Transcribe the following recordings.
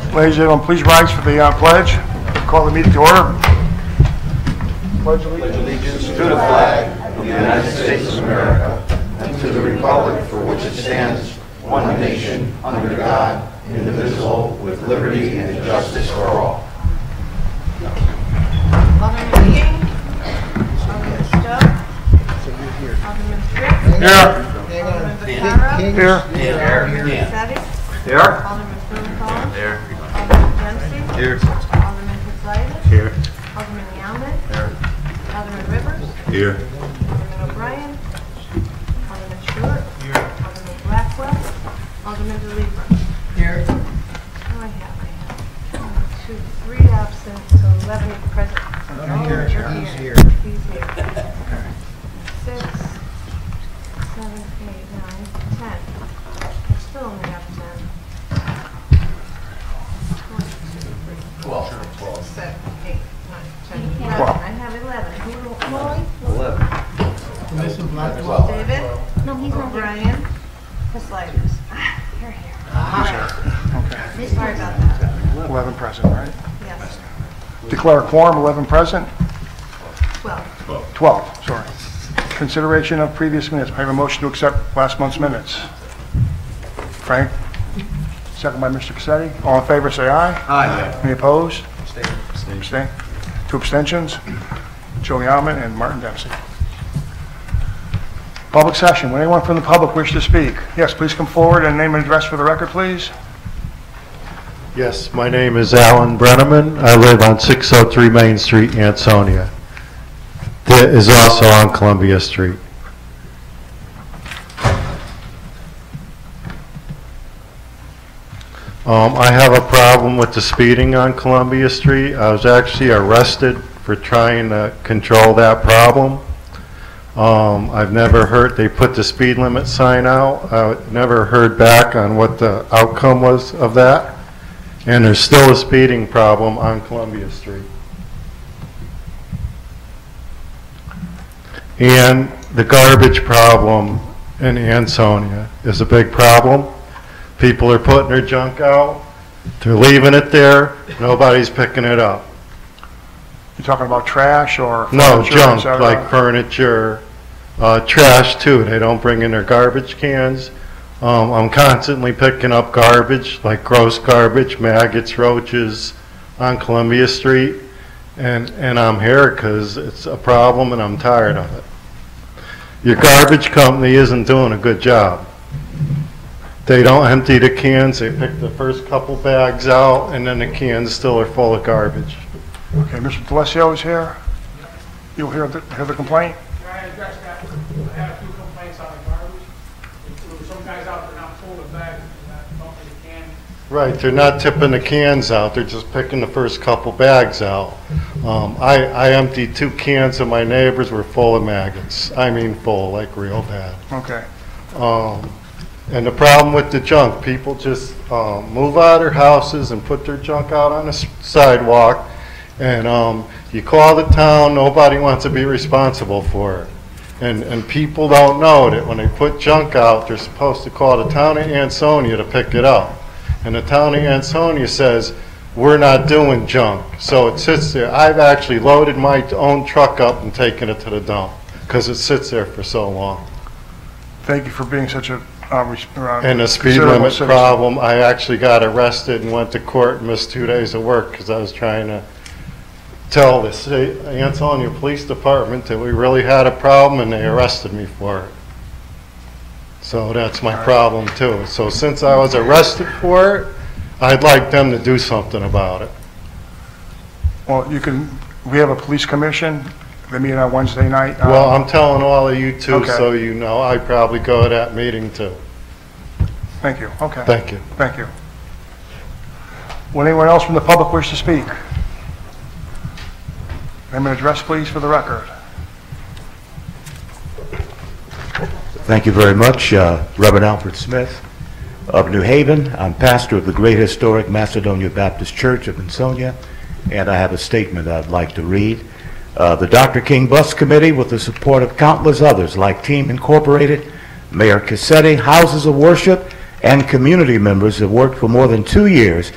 Ladies and gentlemen, please rise for the pledge. Call the meeting to order. Pledge allegiance to the flag of the United States of America and to the republic for which it stands, one nation, under God, indivisible, with liberty and justice for all. Alderman King, Alderman Stowe, Alderman Fritz, Here. Alderman Vaccaro, Here. Alderman Setti, Here. Alderman Blumenthal, Alderman Dempsey, Alderman Kazlaitis, Here. Alderman Yalman, Alderman Rivers, Here. Alderman O'Brien, Alderman Stewart, Alderman Blackwell, Alderman DeLibra. Here. Oh, I have 1, 2, 3 absent, so 11 present. I'm here. You're He's here. He's here. 6, 7, 8, 9, 10. I still only have 10. 1, 2, 3, 4, 5, 6, 7, 8, 9, 10, 11. I have 11. Who will? 11. Missing Blackwell. David? No, he's not here. Brian? Sliders. You're here. Okay. Sorry about that. 11 present, right? Yes. Declare a quorum, 11 present. 12. 12, sorry. Consideration of previous minutes. I have a motion to accept last month's minutes. Frank? Second by Mr. Cassetti. All in favor, say aye. Aye. Any opposed? Abstain. 2 abstentions. Joe Yalman and Martin Dempsey. Public session. Would anyone from the public wish to speak? Yes, please come forward and name and address for the record, please. Yes, my name is Alan Brenneman. I live on 603 Main Street, Ansonia. That is also on Columbia Street. I have a problem with the speeding on Columbia Street. I was actually arrested for trying to control that problem. I've never heard, they put the speed limit sign out. I never heard back on what the outcome was of that. And there's still a speeding problem on Columbia Street. And the garbage problem in Ansonia is a big problem. People are putting their junk out, they're leaving it there, nobody's picking it up. You talking about trash or No, furniture, junk, et cetera? like furniture, trash too. They don't bring in their garbage cans. I'm constantly picking up garbage, like gross garbage, maggots, roaches on Columbia Street. And I'm here because it's a problem and I'm tired of it. Your garbage company isn't doing a good job. They don't empty the cans, they pick the first couple bags out and then the cans still are full of garbage. Okay, Mr. D'Alessio is here. You'll hear the complaint? I addressed that. I had a few complaints on the garbage. There were some guys out there not full of bags and not dumping the can. Right, they're not tipping the cans out, they're just picking the first couple bags out. I emptied 2 cans and my neighbors were full of maggots. I mean full, like real bad. Okay. And the problem with the junk, people just move out of their houses and put their junk out on the sidewalk. And you call the town, nobody wants to be responsible for it. And people don't know that when they put junk out, they're supposed to call the town of Ansonia to pick it up. And the town of Ansonia says, we're not doing junk. So it sits there. I've actually loaded my own truck up and taken it to the dump because it sits there for so long. Thank you for being such a And the speed considerable limit citizen. problem, I actually got arrested and went to court and missed 2 days of work because I was trying to tell the Ansonia Police Department that we really had a problem and they arrested me for it. So that's my problem too. So since I was arrested for it, I'd like them to do something about it. Well, we have a police commission. They meet on Wednesday night. Well, I'm telling all of you too, Okay. so you know, I'd probably go to that meeting too. Thank you. Okay. Thank you. Thank you. Would anyone else from the public wish to speak? Name and address, please, for the record. Thank you very much. Reverend Alfred Smith of New Haven. I'm pastor of the Great Historic Macedonia Baptist Church of Ansonia, and I have a statement I'd like to read. The Dr. King Bus Committee, with the support of countless others like Team Incorporated, Mayor Cassetti, Houses of Worship, and community members, have worked for more than 2 years to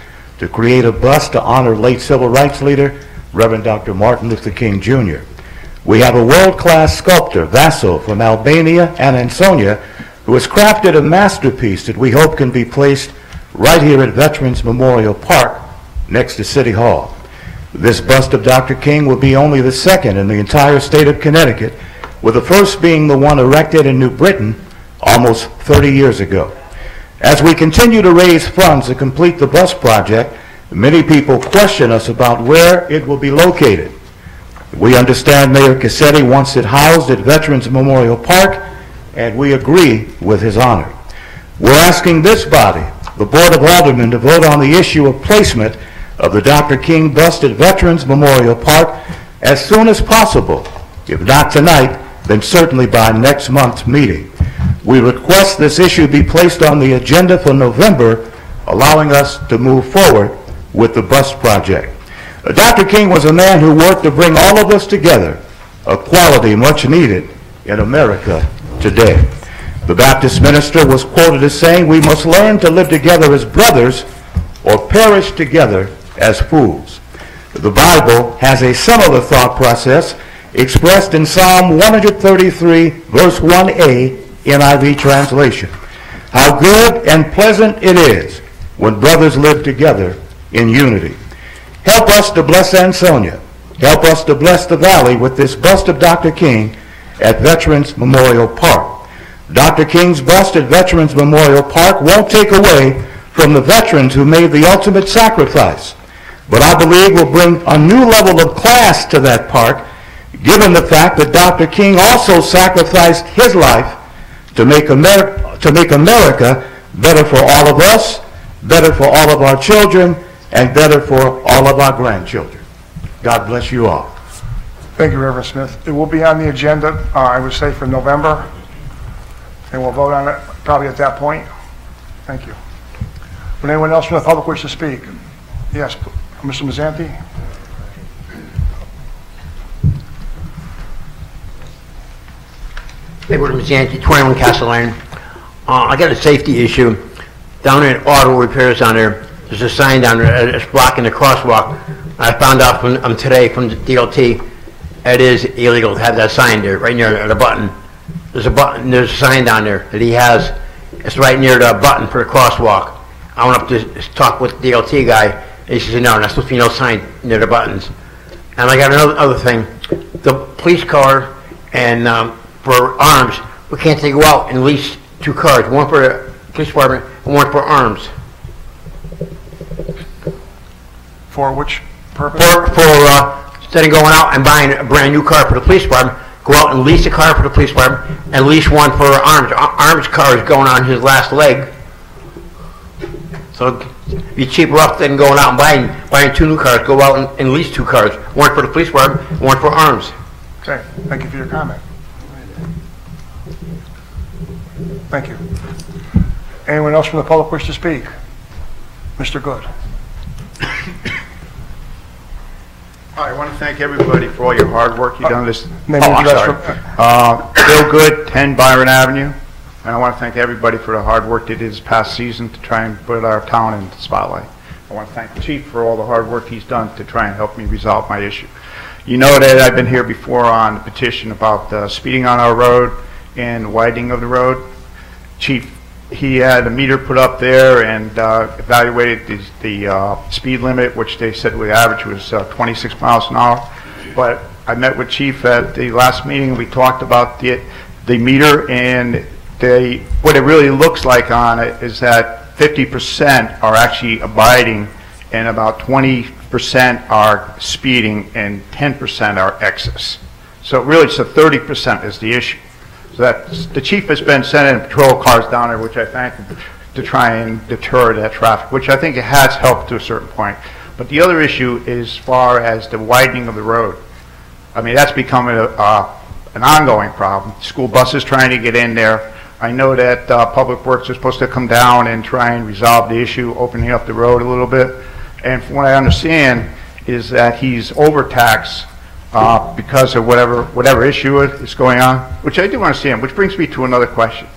to create a bust to honor late civil rights leader, Reverend Dr. Martin Luther King Jr. We have a world-class sculptor, Vaso, from Albania and Ansonia, who has crafted a masterpiece that we hope can be placed right here at Veterans Memorial Park next to City Hall. This bust of Dr. King will be only the second in the entire state of Connecticut, with the first being the one erected in New Britain almost 30 years ago. As we continue to raise funds to complete the bus project, many people question us about where it will be located. We understand Mayor Cassetti wants it housed at Veterans Memorial Park, and we agree with his honor. We're asking this body, the Board of Aldermen, to vote on the issue of placement of the Dr. King bust at Veterans Memorial Park as soon as possible. If not tonight, then certainly by next month's meeting. We request this issue be placed on the agenda for November, allowing us to move forward with the bus project. Dr. King was a man who worked to bring all of us together, a quality much needed in America today. The Baptist minister was quoted as saying, "We must learn to live together as brothers or perish together as fools." The Bible has a similar thought process expressed in Psalm 133, verse 1a, NIV translation. How good and pleasant it is when brothers live together in unity. Help us to bless Ansonia. Help us to bless the Valley with this bust of Dr. King at Veterans Memorial Park. Dr. King's bust at Veterans Memorial Park won't take away from the veterans who made the ultimate sacrifice, but I believe will bring a new level of class to that park, given the fact that Dr. King also sacrificed his life to make America better for all of us, better for all of our children, and better for all of our grandchildren. God bless you all. Thank you, Reverend Smith. It will be on the agenda, I would say, for November, and we'll vote on it probably at that point. Thank you. Would anyone else from the public wish to speak? Yes, Mr. Mazzanti? Edward Mazzanti, 21 Castle Lane. I got a safety issue down at Auto Repairs down there. There's a sign down there that's blocking the crosswalk. I found out from today from the DLT it is illegal to have that sign there right near the button. There's a sign down there that he has. It's right near the button for the crosswalk. I went up to talk with the DLT guy, and he says, no, that's supposed to be no sign near the buttons. And I got another thing. The police car and for arms, we can't take go out and lease 2 cars, one for the police department and one for arms. For which purpose? Instead of going out and buying a brand new car for the police department, go out and lease a car for the police department and lease one for arms. Arms car is going on his last leg. So it'd be cheaper off than going out and buying 2 new cars. Go out and lease 2 cars, one for the police department and one for arms. Okay, thank you for your comment. Thank you. Anyone else from the public wish to speak? Mr. Good. I want to thank everybody for all your hard work you've done this. Name Oh, and I'm address sorry. Bill Good, 10 Byron Avenue. And I want to thank everybody for the hard work they did this past season to try and put our town in the spotlight. I want to thank the chief for all the hard work he's done to try and help me resolve my issue. You know that I've been here before on the petition about speeding on our road and widening of the road. Chief, he had a meter put up there and evaluated the speed limit, which they said the average was 26 miles an hour. But I met with Chief at the last meeting. We talked about the meter, and what it really looks like on it is that 50% are actually abiding, and about 20% are speeding, and 10% are excess. So really, it's 30% is the issue. So that the chief has been sending patrol cars down there, which I thank him, to try and deter that traffic, which I think it has helped to a certain point. But the other issue is as far as the widening of the road. I mean, that's becoming an ongoing problem. School buses trying to get in there. I know that Public Works is supposed to come down and try and resolve the issue, opening up the road a little bit. And from what I understand is that he's overtaxed because of whatever issue is going on, which I do understand, which brings me to another question.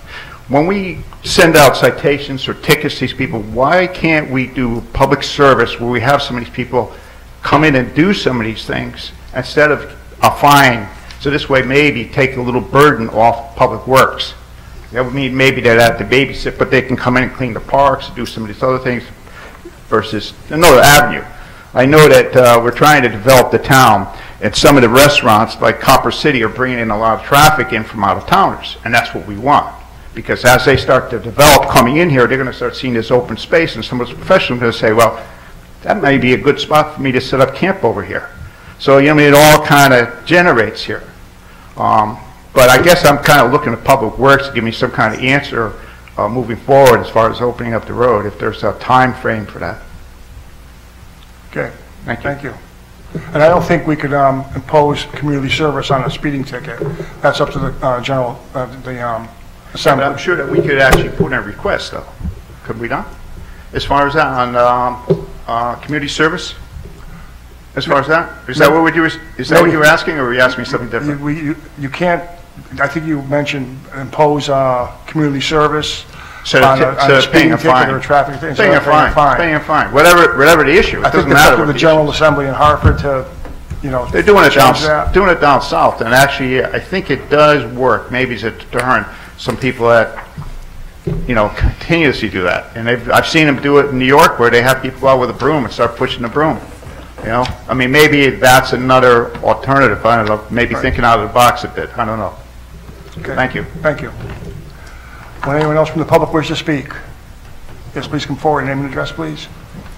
when we send out citations or tickets to these people, why can't we do public service where we have some of these people come in and do some of these things instead of a fine? So this way maybe take a little burden off Public Works. That would mean maybe they'd have to babysit, but they can come in and clean the parks, do some of these other things versus another avenue. I know that we're trying to develop the town, and some of the restaurants like Copper City are bringing in a lot of traffic in from out of towners, and that's what we want. Because as they start to develop coming in here, they're going to start seeing this open space, and some of the professionals are going to say, well, that may be a good spot for me to set up camp over here. So, you know, it all kind of generates here. But I guess I'm kind of looking at Public Works to give me some kind of answer moving forward as far as opening up the road, if there's a time frame for that. Okay, Thank you. thank you. And I don't think we could impose community service on a speeding ticket. That's up to the general, But assembly. I'm sure that we could actually put in a request, though. Could we not? As far as that, on community service? As far as that? Is that what you were asking, or were you asking me something different? You can't, I think you mentioned impose community service So on a paying speeding a ticket fine. or a traffic thing. Paying a fine. Paying a fine. Whatever the issue. I It think doesn't it's matter up to what the the General issue. Assembly in Hartford to, you know, They're doing it change that. down south, and actually, I think it does work. Maybe it's a deterrent. Some people that, you know, continuously do that, and I've seen them do it in New York, where they have people go out with a broom and start pushing the broom. You know, I mean, maybe that's another alternative. I don't know. Maybe thinking out of the box a bit. I don't know. Okay. Thank you. Thank you. Would anyone else from the public wish to speak? Yes, please come forward. Name and address, please.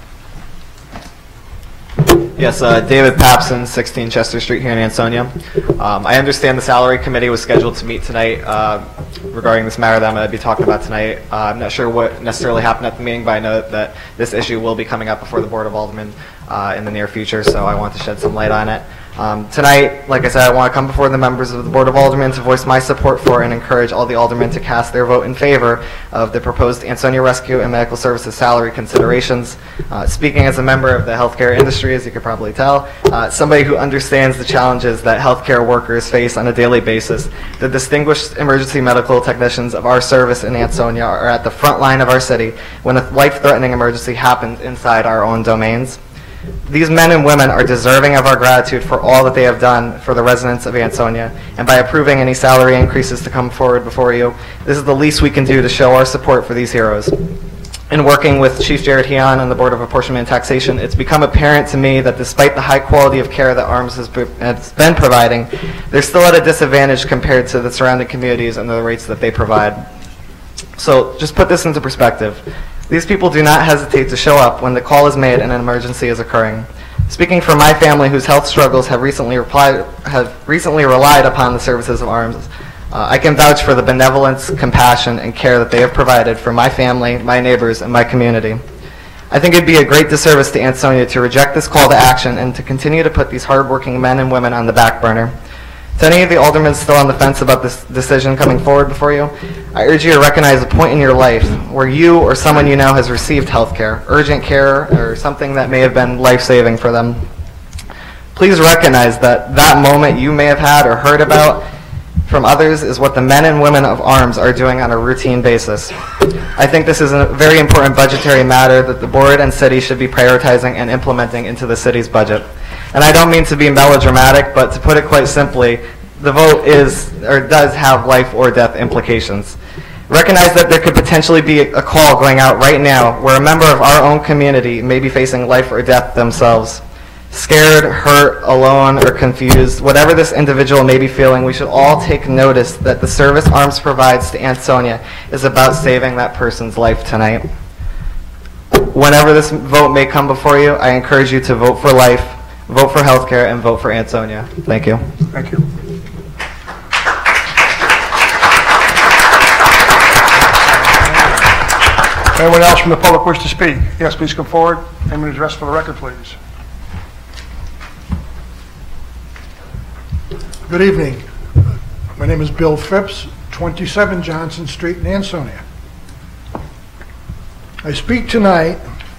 Yes, David Papson, 16 Chester Street here in Ansonia. I understand the salary committee was scheduled to meet tonight regarding this matter that I'm going to be talking about tonight. I'm not sure what necessarily happened at the meeting, but I know that this issue will be coming up before the Board of Aldermen in the near future, so I want to shed some light on it. Tonight, like I said, I want to come before the members of the Board of Aldermen to voice my support for and encourage all the aldermen to cast their vote in favor of the proposed Ansonia Rescue and Medical Services salary considerations. Speaking as a member of the healthcare industry, as you could probably tell, somebody who understands the challenges that healthcare workers face on a daily basis, the distinguished emergency medical technicians of our service in Ansonia are at the front line of our city when a life-threatening emergency happens inside our own domains. These men and women are deserving of our gratitude for all that they have done for the residents of Ansonia, and by approving any salary increases to come forward before you, this is the least we can do to show our support for these heroes. In working with Chief Jared Heon on the Board of Apportionment and Taxation, it's become apparent to me that despite the high quality of care that ARMS has been providing, they're still at a disadvantage compared to the surrounding communities and the rates that they provide. So just put this into perspective. These people do not hesitate to show up when the call is made and an emergency is occurring. Speaking for my family, whose health struggles have recently relied upon the services of ARMS, I can vouch for the benevolence, compassion, and care that they have provided for my family, my neighbors, and my community. I think it'd be a great disservice to Ansonia to reject this call to action and to continue to put these hardworking men and women on the back burner. To any of the aldermen still on the fence about this decision coming forward before you, I urge you to recognize a point in your life where you or someone you know has received health care, urgent care, or something that may have been life-saving for them. Please recognize that that moment you may have had or heard about from others is what the men and women of ARMS are doing on a routine basis. I think this is a very important budgetary matter that the board and city should be prioritizing and implementing into the city's budget. And I don't mean to be melodramatic, but to put it quite simply, the vote is or does have life or death implications. Recognize that there could potentially be a call going out right now where a member of our own community may be facing life or death themselves. Scared, hurt, alone, or confused, whatever this individual may be feeling, we should all take notice that the service ARMS provides to Ansonia is about saving that person's life tonight. Whenever this vote may come before you, I encourage you to vote for life, vote for healthcare, and vote for Ansonia. Thank you. Thank you. Anyone else from the public wish to speak? Yes, please come forward. Name and address for the record, please. Good evening. My name is Bill Phipps, 27 Johnson Street in Ansonia. I speak tonight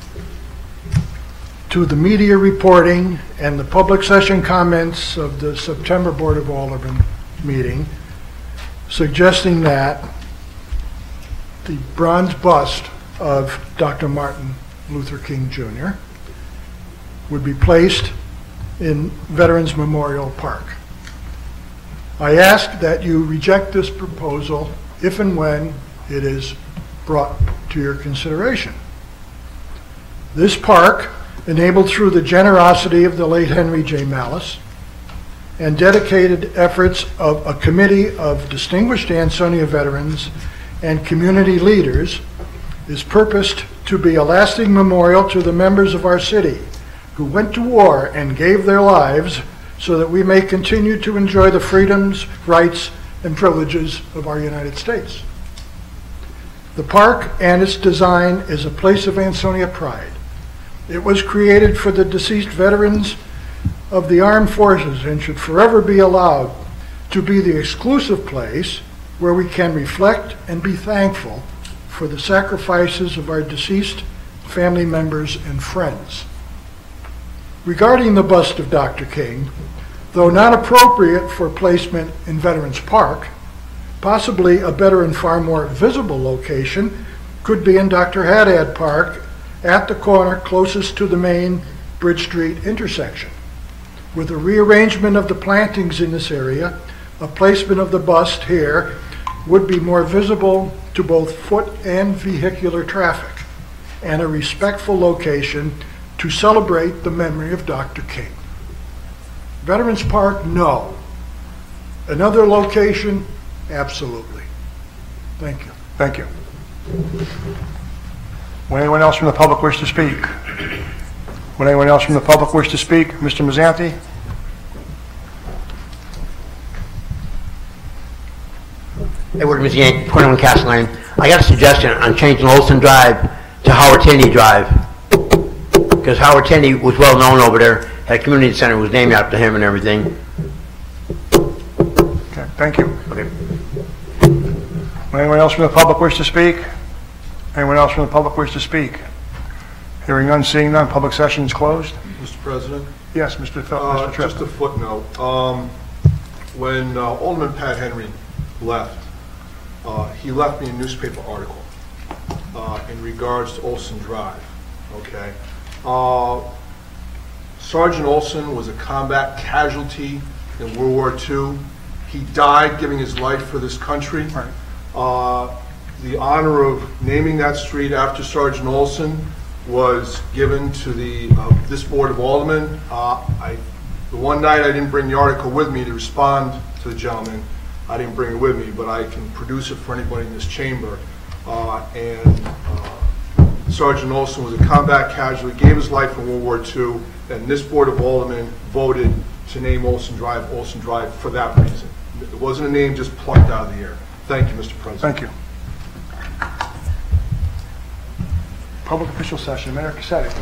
to the media reporting and the public session comments of the September Board of Aldermen meeting, suggesting that the bronze bust of Dr. Martin Luther King Jr. would be placed in Veterans Memorial Park. I ask that you reject this proposal if and when it is brought to your consideration. This park, enabled through the generosity of the late Henry J. Malice and dedicated efforts of a committee of distinguished Ansonia veterans and community leaders, is purposed to be a lasting memorial to the members of our city who went to war and gave their lives so that we may continue to enjoy the freedoms, rights, and privileges of our United States. The park and its design is a place of Ansonia pride. It was created for the deceased veterans of the armed forces and should forever be allowed to be the exclusive place where we can reflect and be thankful for the sacrifices of our deceased family members and friends. Regarding the bust of Dr. King, though not appropriate for placement in Veterans Park, possibly a better and far more visible location could be in Dr. Haddad Park at the corner closest to the main Bridge Street intersection. With a rearrangement of the plantings in this area, a placement of the bust here would be more visible to both foot and vehicular traffic, and a respectful location to celebrate the memory of Dr. King. Veterans Park, no. Another location, absolutely. Thank you. Thank you. Would anyone else from the public wish to speak? Would anyone else from the public wish to speak? Mr. Mazzanti? Edward Mazzanti, 21 Castle Lane. I got a suggestion on changing Olson Drive to Howard Tenney Drive, because Howard Tenney was well known over there, had a community center, was named after him and everything. Okay, thank you. Okay. Would anyone else from the public wish to speak? Anyone else from the public wish to speak? Hearing none, seeing none, public session is closed. Mr. President? Yes, Mr. Tripp. Just a footnote. When Alderman Pat Henry left, he left me a newspaper article in regards to Olson Drive, okay? Sergeant Olson was a combat casualty in World War II. He died giving his life for this country. Right. The honor of naming that street after Sergeant Olson was given to this Board of Aldermen. The one night I didn't bring the article with me to respond to the gentleman. I didn't bring it with me, but I can produce it for anybody in this chamber. Sergeant Olson was a combat casualty, gave his life in World War II, and this Board of Aldermen voted to name Olson Drive for that reason. It wasn't a name just plucked out of the air. Thank you, Mr. President. Thank you. Public official session, Mayor Cassetti.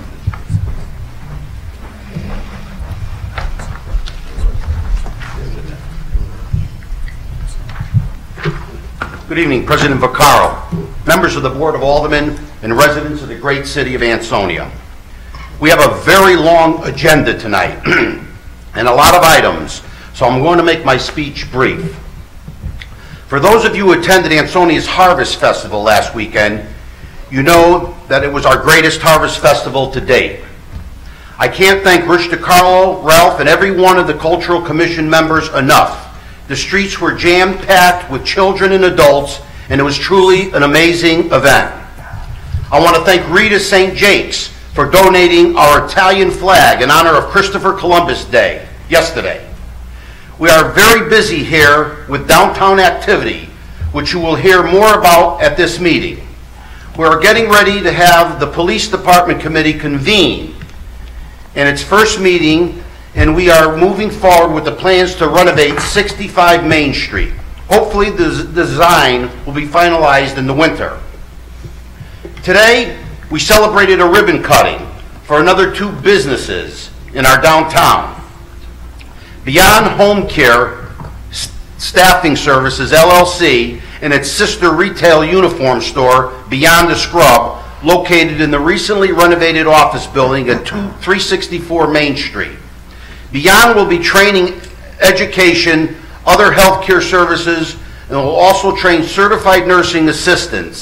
Good evening, President Vaccaro, members of the Board of Aldermen, and residents of the great city of Ansonia. We have a very long agenda tonight and a lot of items, so I'm going to make my speech brief. For those of you who attended Ansonia's Harvest Festival last weekend, you know that it was our greatest harvest festival to date. I can't thank Rich DiCarlo, Ralph, and every one of the Cultural Commission members enough. The streets were jam-packed with children and adults, and it was truly an amazing event. I want to thank Rita St. Jakes for donating our Italian flag in honor of Christopher Columbus Day yesterday. We are very busy here with downtown activity, which you will hear more about at this meeting. We are getting ready to have the Police Department Committee convene in its first meeting, and we are moving forward with the plans to renovate 65 Main Street. Hopefully the design will be finalized in the winter. Today, we celebrated a ribbon cutting for another 2 businesses in our downtown. Beyond Home Care Staffing Services, LLC, and its sister retail uniform store, Beyond the Scrub, located in the recently renovated office building at 364 Main Street. Beyond will be training, education, other healthcare services, and will also train certified nursing assistants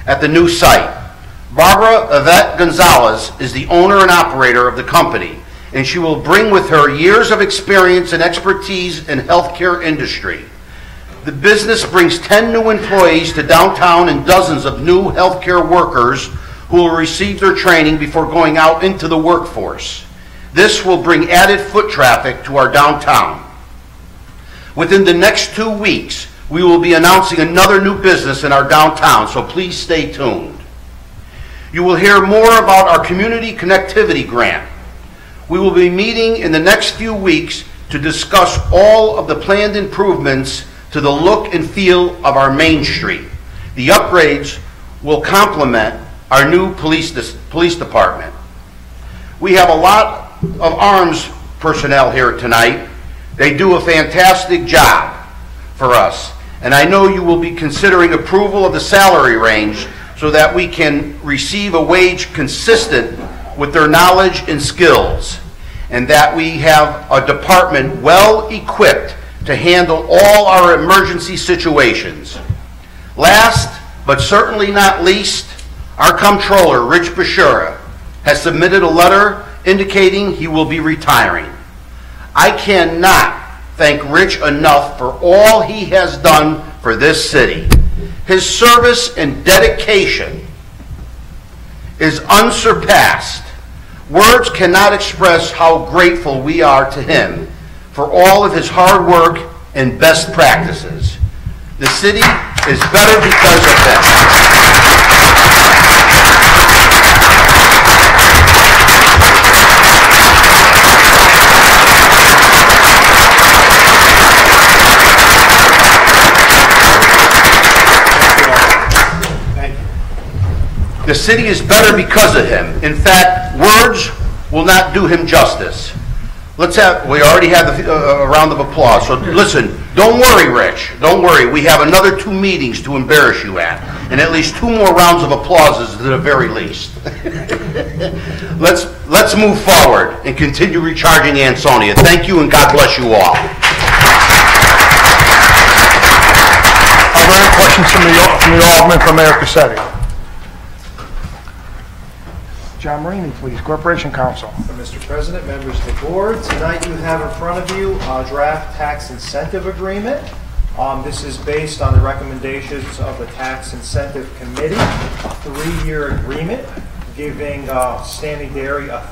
at the new site. Barbara Yvette Gonzalez is the owner and operator of the company, and she will bring with her years of experience and expertise in healthcare industry. The business brings 10 new employees to downtown and dozens of new healthcare workers who will receive their training before going out into the workforce. This will bring added foot traffic to our downtown. Within the next 2 weeks, we will be announcing another new business in our downtown, so please stay tuned. You will hear more about our community connectivity grant. We will be meeting in the next few weeks to discuss all of the planned improvements to the look and feel of our Main Street. The upgrades will complement our new police department. We have a lot of arms personnel here tonight. They do a fantastic job for us, and I know you will be considering approval of the salary range so that we can receive a wage consistent with their knowledge and skills, and that we have a department well equipped to handle all our emergency situations. Last, but certainly not least, our comptroller, Rich Bashura, has submitted a letter indicating he will be retiring. I cannot thank Rich enough for all he has done for this city. His service and dedication is unsurpassed. Words cannot express how grateful we are to him for all of his hard work and best practices. The city is better because of him. The city is better because of him. In fact, words will not do him justice. We already have a round of applause. So listen, don't worry, Rich. Don't worry. We have another 2 meetings to embarrass you at, and at least 2 more rounds of applauses at the very least. Let's move forward and continue recharging Ansonia. Thank you, and God bless you all. Are there any questions from the Alderman for Mayor Cassetti? John Marini, please, Corporation Counsel. Mr. President, members of the board, tonight you have in front of you a draft tax incentive agreement. This is based on the recommendations of the Tax Incentive Committee, a 3-year agreement giving Standing Dairy a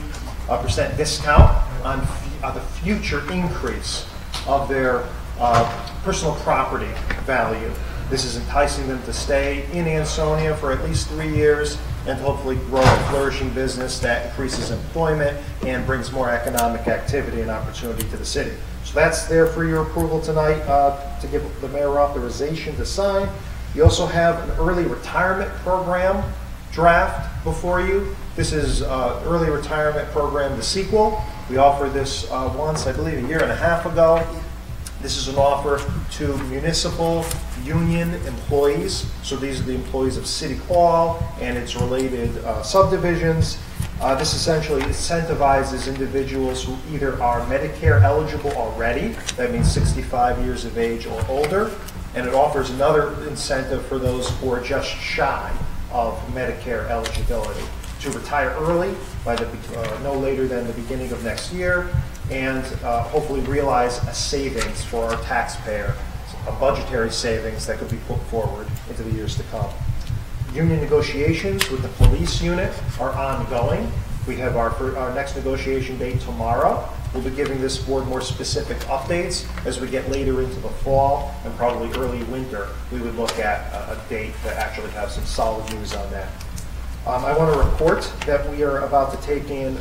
30% discount on the future increase of their personal property value. This is enticing them to stay in Ansonia for at least 3 years and hopefully grow a flourishing business that increases employment and brings more economic activity and opportunity to the city. So that's there for your approval tonight to give the mayor authorization to sign. You also have an early retirement program draft before you. This is early retirement program, the sequel. We offered this once, I believe, 1.5 years ago. This is an offer to municipal union employees. So these are the employees of City Hall and its related subdivisions. This essentially incentivizes individuals who either are Medicare eligible already, that means 65 years of age or older, and it offers another incentive for those who are just shy of Medicare eligibility to retire early by no later than the beginning of next year, and hopefully realize a savings for our taxpayer, a budgetary savings that could be put forward into the years to come. Union negotiations with the police unit are ongoing. We have our next negotiation date tomorrow. We'll be giving this board more specific updates as we get later into the fall and probably early winter. We would look at a date to actually have some solid news on that. I want to report that we are about to take in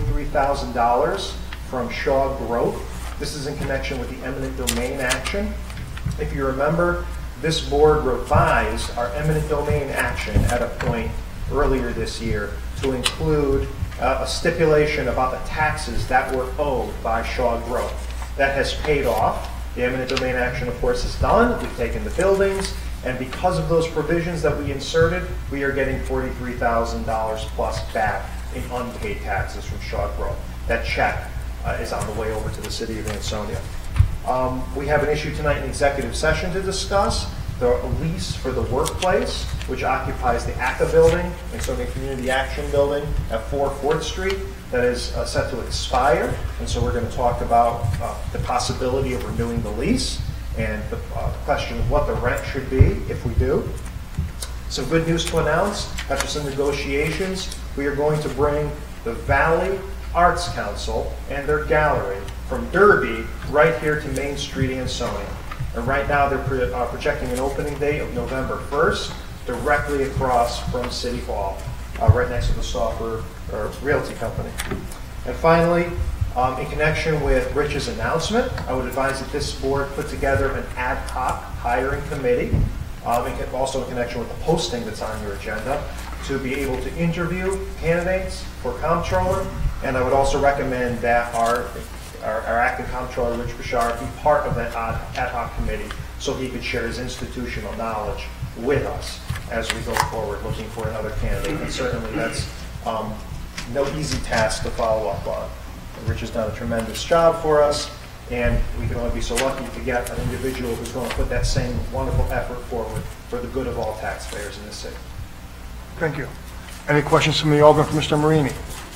$43,000 from Shaw Growth. This is in connection with the eminent domain action. If you remember, this board revised our eminent domain action at a point earlier this year to include a stipulation about the taxes that were owed by Shaw Growth. That has paid off. The eminent domain action, of course, is done. We've taken the buildings, and because of those provisions that we inserted, we are getting $43,000 plus back in unpaid taxes from Shaw Growth. That check is on the way over to the city of Ansonia. We have an issue tonight in executive session to discuss. the lease for the workplace, which occupies the ACA building, Ansonia Community Action Building at 4 4th Street, that is set to expire. And so we're going to talk about the possibility of renewing the lease and the question of what the rent should be if we do. Some good news to announce. After some negotiations, we are going to bring the Valley Arts Council and their gallery from Derby right here to Main Street, Ansonia. And right now they're projecting an opening date of November 1st, directly across from City Hall, right next to the Stauffer Realty Company. And finally, in connection with Rich's announcement, I would advise that this board put together an ad hoc hiring committee, also in connection with the posting that's on your agenda, to be able to interview candidates for comptroller. And I would also recommend that our acting comptroller, Rich Bashar, be part of that ad hoc committee so he could share his institutional knowledge with us as we go forward looking for another candidate. And certainly that's no easy task to follow up on. Rich has done a tremendous job for us, and we can only be so lucky to get an individual who's going to put that same wonderful effort forward for the good of all taxpayers in this city. Thank you. Any questions from the Alderman for Mr. Marini?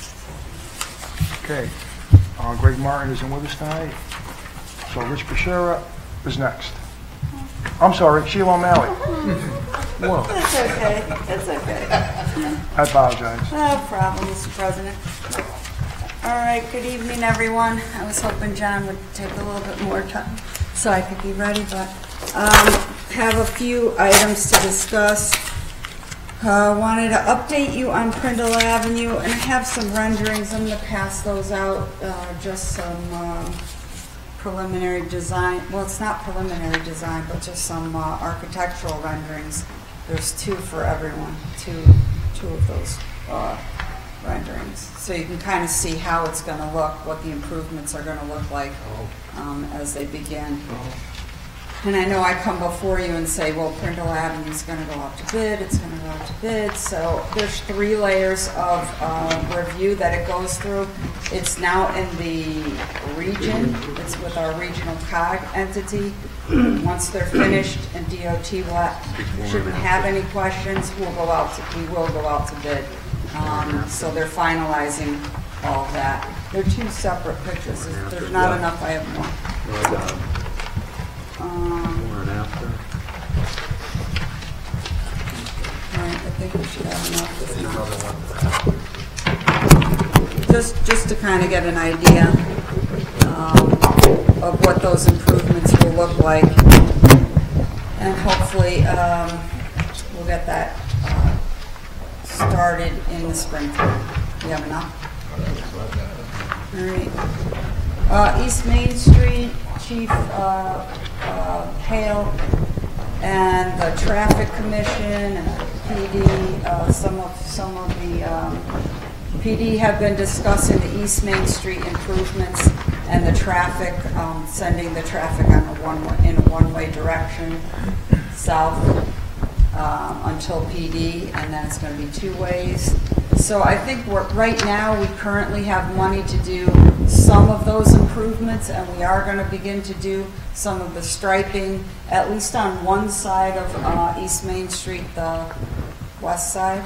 Okay. Greg Martin isn't with us tonight, so Rich Bashara is next. I'm sorry, Sheila O'Malley. Whoa. It's okay. It's okay. I apologize. No problem, Mr. President. All right, good evening, everyone. I was hoping John would take a little bit more time so I could be ready, but have a few items to discuss. Wanted to update you on Prindle Avenue, and I have some renderings. I'm going to pass those out, just some preliminary design. Well, it's not preliminary design, but just some architectural renderings. There's two for everyone, two of those renderings. So you can kind of see how it's going to look, what the improvements are going to look like as they begin. And I know I come before you and say, well, Prindle Avenue is going to go out to bid, it's going to go out to bid. So there's 3 layers of review that it goes through. It's now in the region. It's with our regional COG entity. Once they're finished and DOT shouldn't have any questions, we will go out to bid. So they're finalizing all of that. They're 2 separate pictures. If there's not enough, I have more. Before and after. Right, I think we should have enough. Just to kind of get an idea of what those improvements will look like, and hopefully we'll get that started in the springtime. We have enough? All right. East Main Street, Chief Hale and the Traffic Commission and PD, some of the PD have been discussing the East Main Street improvements and the traffic, sending the traffic on in a one-way direction south until PD, and then it's going to be 2 ways. So I think right now we currently have money to do some of those improvements, and we are going to begin to do some of the striping, at least on one side of East Main Street, the west side.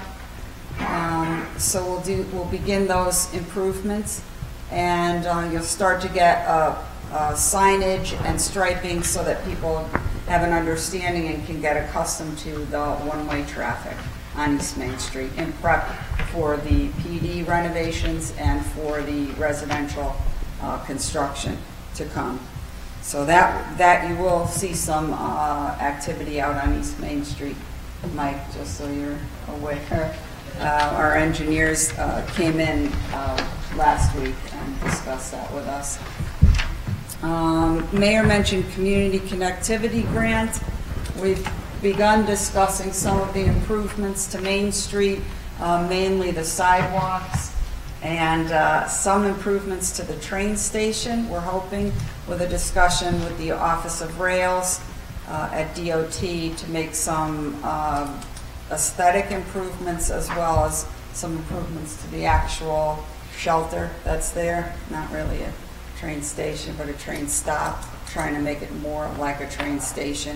So we'll begin those improvements, and you'll start to get signage and striping so that people have an understanding and can get accustomed to the one-way traffic on East Main Street in prep for the PD renovations and for the residential construction to come. So that you will see some activity out on East Main Street, Mike, just so you're aware. Our engineers came in last week and discussed that with us. Mayor mentioned community connectivity grant. We've begun discussing some of the improvements to Main Street, mainly the sidewalks, and some improvements to the train station. We're hoping with a discussion with the Office of Rails at DOT to make some aesthetic improvements as well as some improvements to the actual shelter that's there. Not really a train station, but a train stop, trying to make it more like a train station.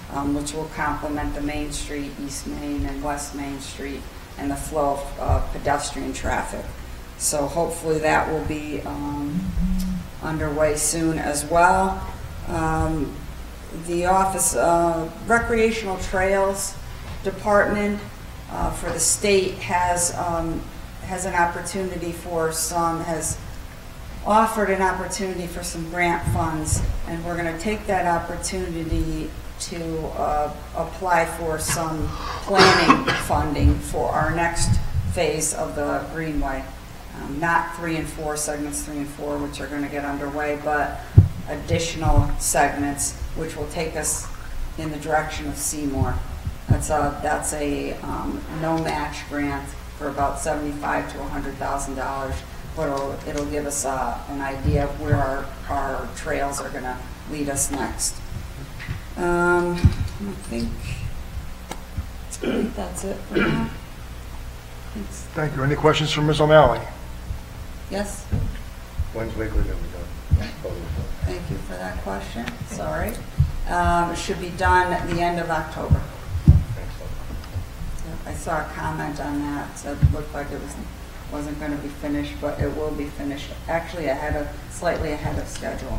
which will complement the Main Street, East Main and West Main Street, and the flow of pedestrian traffic. So hopefully that will be underway soon as well. The office, recreational trails department for the state has an opportunity for some, has offered an opportunity for some grant funds, and we're going to take that opportunity to apply for some planning funding for our next phase of the Greenway. Not 3 and 4, segments 3 and 4, which are going to get underway, but additional segments, which will take us in the direction of Seymour. That's a no-match grant for about $75,000 to $100,000, but it'll give us an idea of where our trails are going to lead us next. I think that's it for now. Thanks. Thank you. Any questions from Ms. O'Malley? Yes? When's Wiggler going to be done? Thank you for that question. Sorry. It should be done at the end of October. I saw a comment on that, so it looked like it wasn't going to be finished, but it will be finished, actually slightly ahead of schedule.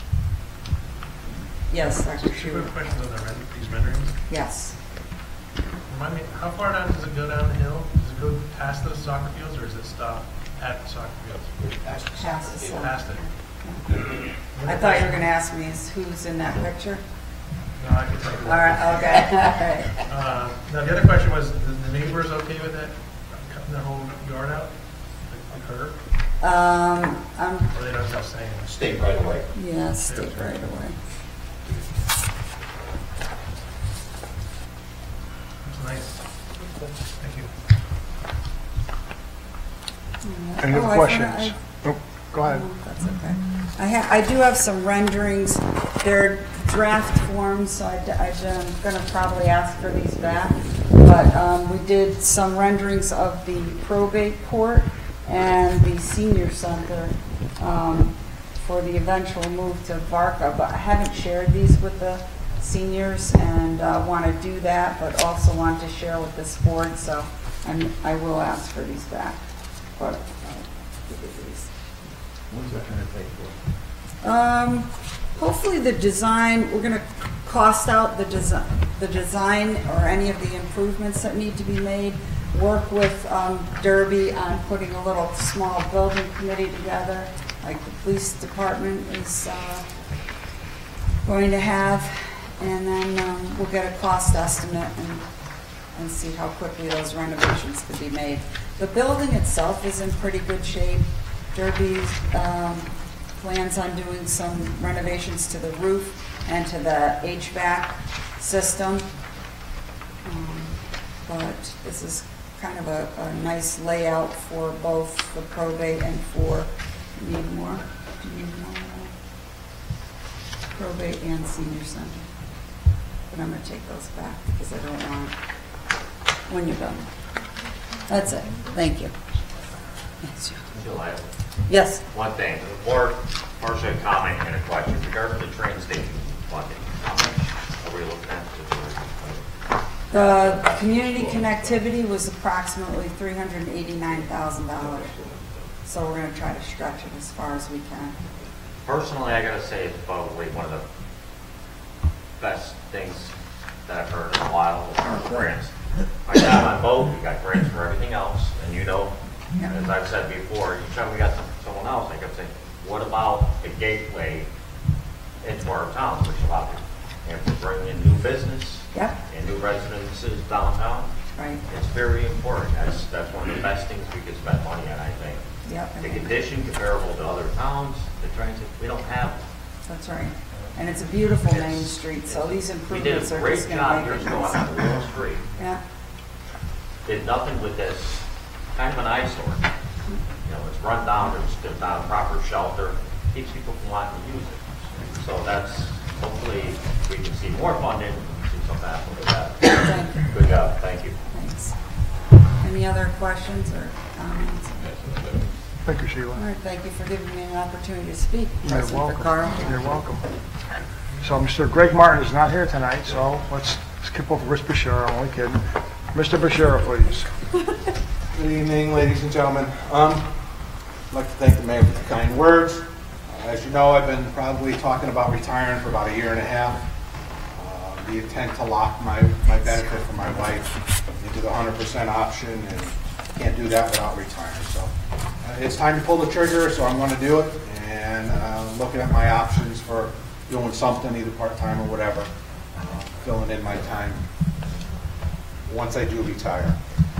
Yes, Dr. Schuler. Quick question on these renderings. Yes. Remind me, how far down does it go downhill? Does it go past those soccer fields, or does it stop at the soccer fields? Past it. Past it. I thought you were going to ask me who's in that picture. No, I can tell you. All right, okay. All right. Now, the other question was, the neighbors okay with that, cutting their whole yard out, the curb? Or they don't just saying? State right away. Yeah, state right away. That's nice. Thank you. Any other questions? Go ahead. That's okay. I do have some renderings. They're draft forms, so I'm going to probably ask for these back. But we did some renderings of the probate court and the senior center for the eventual move to Varka. But I haven't shared these with the seniors, and want to do that, but also want to share with this board. So I will ask for these back. But I'll give you these. When's that going to take for? Hopefully the design, we're going to cost out the design or any of the improvements that need to be made, work with Derby on putting a little small building committee together, like the police department is going to have, and then we'll get a cost estimate and see how quickly those renovations could be made. The building itself is in pretty good shape. Derby plans on doing some renovations to the roof and to the HVAC system. But this is kind of a nice layout for both the probate and for, you need more? Do you need more? Probate and senior center. But I'm going to take those back because I don't want, when you're done. That's it. Thank you. Yes, yes. One thing, or partially a comment and a question regarding the train station funding. How much are we looking at? The community connectivity was approximately $389,000. So we're going to try to stretch it as far as we can. Personally, I gotta say it's probably one of the best things that I've heard in a while with our grants. I got on both, we got grants for everything else, and you know, as I've said before, each time we got someone else, I kept saying, what about the gateway into our town, which allows you to bring in new business and new residences downtown. Right. It's very important. That's one of the best things we could spend money on, I think. Yep. The condition comparable to other towns, the transit, we don't have them. That's right. And it's a beautiful main street, so these improvements are just going to make it. We did a great job years ago on Willow Street. Yeah. Did nothing with this, kind of an eyesore. You know, it's run down, there's not a proper shelter, keeps people from wanting to use it. So that's, hopefully, we can see more funding, see something happen with that. Thank you. Good job, thank you. Thanks. Any other questions or comments? Thank you, Sheila. All right, thank you for giving me an opportunity to speak. You're President welcome. Vaccaro. You're welcome. So Mr. Greg Martin is not here tonight, so let's skip over Rich Bashir. I'm only kidding. Mr. Bashir, please. Good evening, ladies and gentlemen. I'd like to thank the mayor for the kind words. As you know, I've been probably talking about retiring for about a year and a half. The intent to lock my benefit for my wife into the 100% option, and can't do that without retiring. So it's time to pull the trigger, so I'm going to do it, and looking at my options for doing something, either part-time or whatever, filling in my time once I do retire.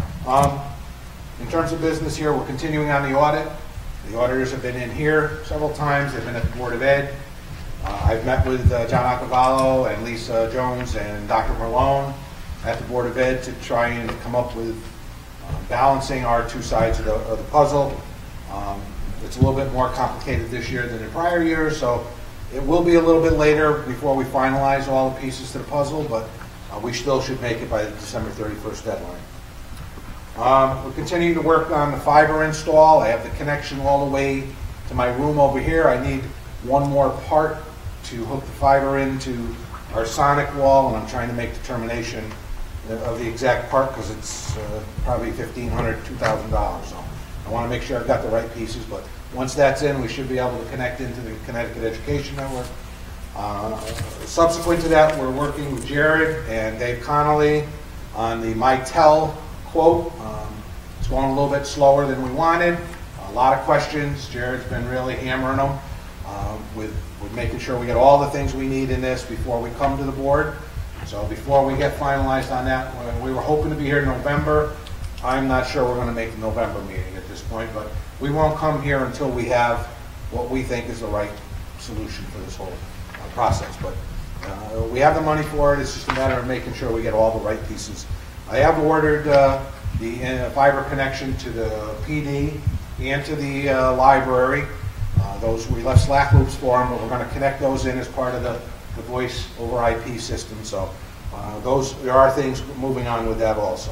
In terms of business here, we're continuing on the audit. The auditors have been in here several times. They've been at the Board of Ed. I've met with John Accavallo and Lisa Jones and Dr. Malone at the Board of Ed to try and come up with balancing our two sides of the puzzle. It's a little bit more complicated this year than in prior years, so it will be a little bit later before we finalize all the pieces to the puzzle, but we still should make it by the December 31st deadline. We're continuing to work on the fiber install. I have the connection all the way to my room over here. I need one more part to hook the fiber into our sonic wall, and I'm trying to make determination of the exact part because it's probably $1,500, $2,000. So I want to make sure I've got the right pieces, but once that's in, we should be able to connect into the Connecticut Education Network. Subsequent to that, we're working with Jared and Dave Connolly on the Mitel quote. It's going a little bit slower than we wanted. A lot of questions. Jared's been really hammering them with making sure we get all the things we need in this before we come to the board. So before we get finalized on that, we were hoping to be here in November. I'm not sure we're going to make the November meeting at this point, but we won't come here until we have what we think is the right solution for this whole process. But we have the money for it. It's just a matter of making sure we get all the right pieces. I have ordered the fiber connection to the PD and to the library. Those we left slack loops for them, but we're going to connect those in as part of the voice over IP system. So there are things moving on with that also.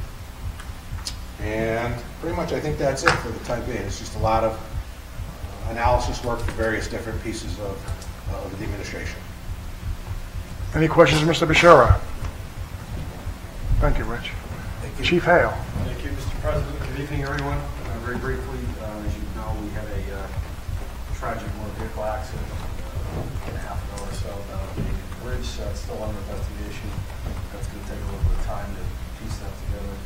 And pretty much I think that's it for the time being. It's just a lot of analysis work for various different pieces of the administration. Any questions, Mr. Bashir? Thank you, Rich. Thank you. Chief Hale. Thank you, Mr. President. Good evening, everyone. Very briefly, as you know, we had a tragic motor vehicle accident a half ago or so down at the bridge. It's still under investigation. That's going to take a little bit of time to piece that together.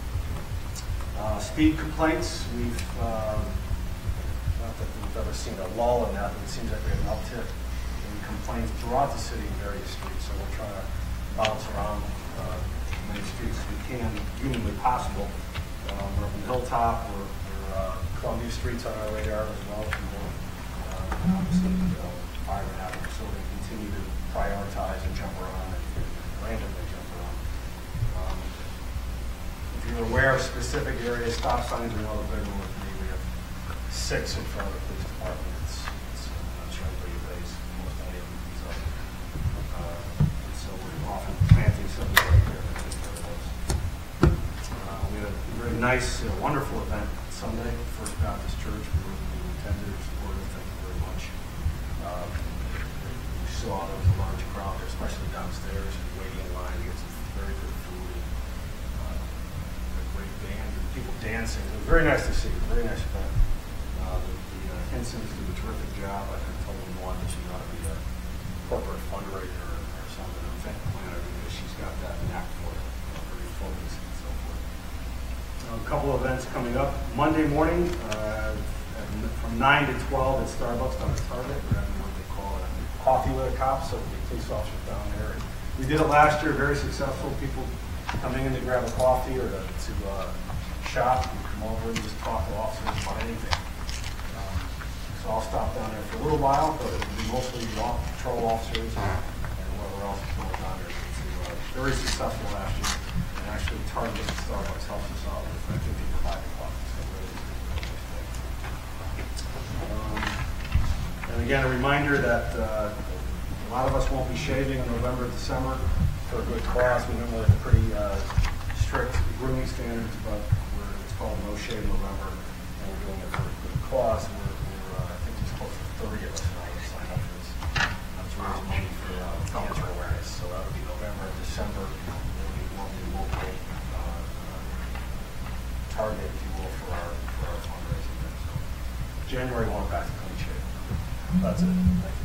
Speed complaints, not that we've ever seen a lull in that, but it seems like we have an uptick in complaints throughout the city in various streets. So we'll try to bounce around as many streets as we can, humanly possible. We're up in Hilltop, Columbia Street's on our radar as well. Obviously, Fire and Avenue, so we continue to prioritize and jump around and randomly jump around. If you're aware of specific areas, stop signs, we know the big one with me. We have 6 in front of the police department. I'm not sure anybody pays most any of these up. So we're often planting something right there. We had a very nice, wonderful event Sunday, First Baptist Church. We attended, supported. Thank you very much. We saw there was a large crowd, especially downstairs, and waiting in line to get some very good food and a great band and people dancing. It was very nice to see. Very nice event. The Hinsons do a terrific job. I told them one that she ought to be a corporate fundraiser or something, an event planner, because she's got that knack for it, very focused and so forth. A couple of events coming up. Monday morning, from 9 to 12 at Starbucks down at Target. We're having what they call a coffee with a cop, so the police officers down there. We did it last year, very successful. People coming in to grab a coffee or to shop and come over and just talk to officers about anything. So I'll stop down there for a little while, but it'll be mostly patrol officers and whoever else is going on there. It's very successful last year, and actually Target and Starbucks helps us out with, I think, they provide the coffee. So really, and again, a reminder that a lot of us won't be shaving in November, December for a good cause. We normally have pretty strict grooming standards, but it's called No Shave November, and we're doing it for a good cause. I think there's close to 30 of us now that signed up for this. That's raising money for target, if you will, for our fundraising. So January won't back to clean shape. That's it.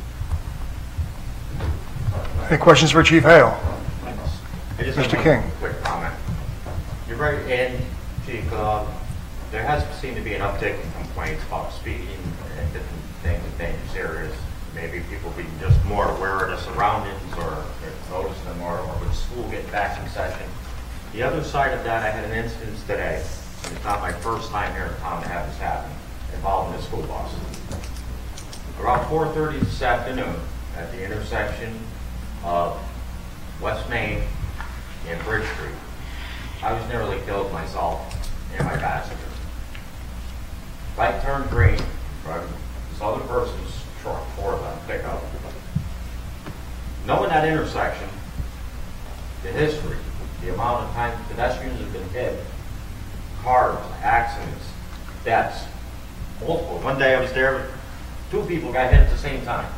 Thank you. Any questions for Chief Hale? I just Mr. have King. one quick comment. You're right, and Chief, there has seemed to be an uptick in complaints about speeding and different things in dangerous areas. Maybe people being just more aware of the surroundings or noticing them more, or with school getting back in session. The other side of that, I had an instance today, and it's not my first time here in town to have this happen, involving the school bus. Around 4:30 this afternoon, at the intersection of West Main and Bridge Street, I was nearly killed myself and my passenger. Light turned green, driving this other person's truck, for them, pickup. Knowing that intersection, the history, the amount of time pedestrians have been hit, cars, accidents, deaths, multiple. One day I was there, 2 people got hit at the same time.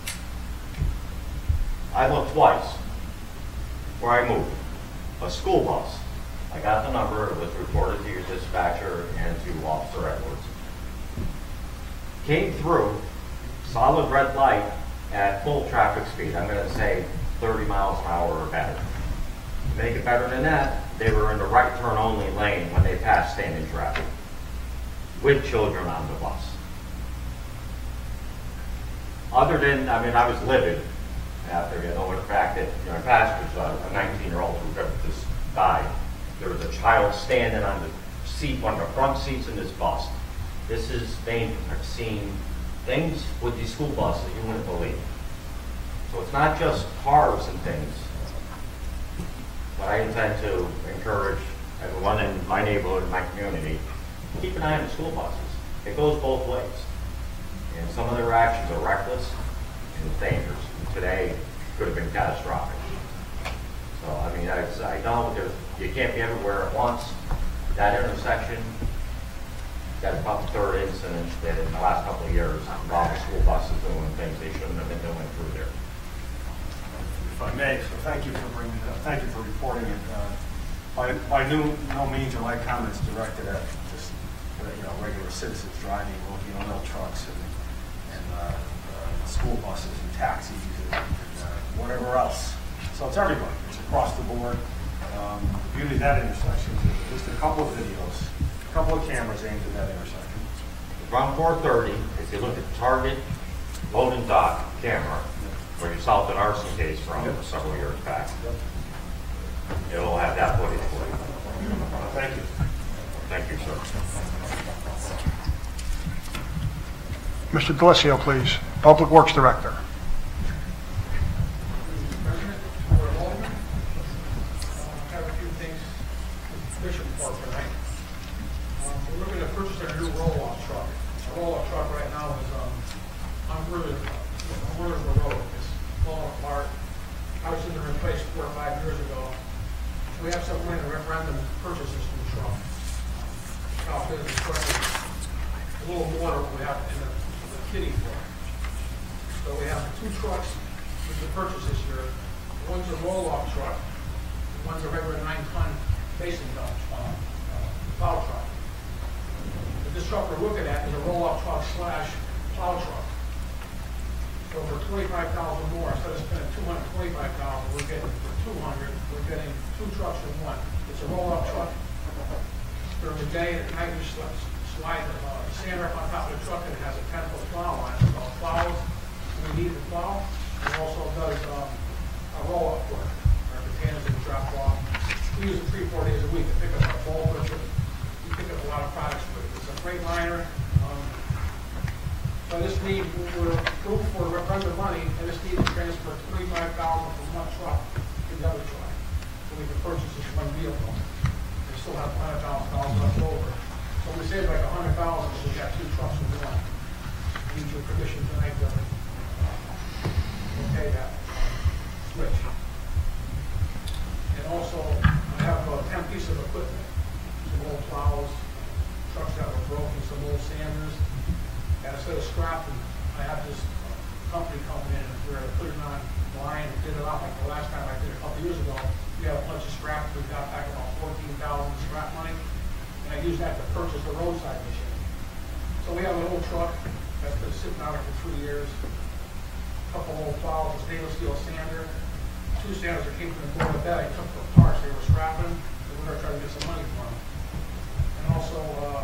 I looked twice where I moved. A school bus. I got the number, it was reported to your dispatcher and to Officer Edwards. Came through, solid red light at full traffic speed. I'm going to say 30 miles an hour or better. To make it better than that, they were in the right turn only lane when they passed standing traffic, with children on the bus. Other than, I was livid after, over the fact that, my pastor's a 19-year-old who just died. There was a child standing on the seat, one of the front seats in this bus. This is dangerous. I've seen things with these school buses you wouldn't believe. So it's not just cars and things, but I intend to encourage everyone in my neighborhood, in my community, keep an eye on the school buses. It goes both ways. And some of their actions are reckless and dangerous. Today could have been catastrophic. So, I know you can't be everywhere at once. That intersection, got about the 3rd incident that in the last couple of years involving school buses doing things they shouldn't have been doing through there. If I may, so thank you for bringing it up. Thank you for reporting it. By no means are my comments directed at just regular citizens driving little trucks and school buses and taxis and whatever else. So it's everybody. It's across the board. The beauty of that intersection is just a couple of videos, a couple of cameras aimed at that intersection. Around 4:30, if you look at the target loading dock camera, where you solved an arson case from several years back, it'll have that footage for you. Thank you. Thank you, sir. Mr. Delesio, please. Public Works Director. Have a few things Bishop for tonight. We're looking to purchase a new roll-off truck. Our roll-off truck right now is on River Road. It's falling apart. I was in the replaced 4 or 5 years ago. We have some money in the referendum to purchase this new truck. Now, this truck is a little more than what we have in the kitty for. So we have 2 trucks we can purchase this year. One's a roll-off truck. One's a regular 9-ton basin dump plow truck. But this truck we're looking at is a roll-off truck / plow truck. So for $25,000 more, instead of spending $225,000, we're getting for $200. We're getting 2 trucks in one. It's a roll-off truck. During the day and at night, we slide the sander up on top of the truck, and it has a 10-foot plow on it. So it plows when we need the plow. It also does a roll-off work. Our containers that we drop off. We use it 3-4 days a week to pick up our bulk. We pick up a lot of products with it. It's a freight liner. So this need, we're approved for referendum money, and this need to transfer $25,000 from one truck to the other truck. So we can purchase this one vehicle. We still have $100,000 left over. So we saved like $100,000, so we got 2 trucks in one. Need your permission tonight to okay that switch. And also, I have 10 pieces of equipment. Some old plows, trucks that were broken, some old sanders. And instead of scrapping, I have this company coming in, and we're putting on line, did it out like the last time I did it a couple years ago. We have a bunch of scrap we got back about $14,000 scrap money. and I use that to purchase a roadside machine. So we have an old truck that's been sitting out there for 3 years, a couple old plows, a stainless steel sander, 2 sanders that came from the board of bed. I took the parts, they were scrapping, and we're gonna try to get some money for them. And also,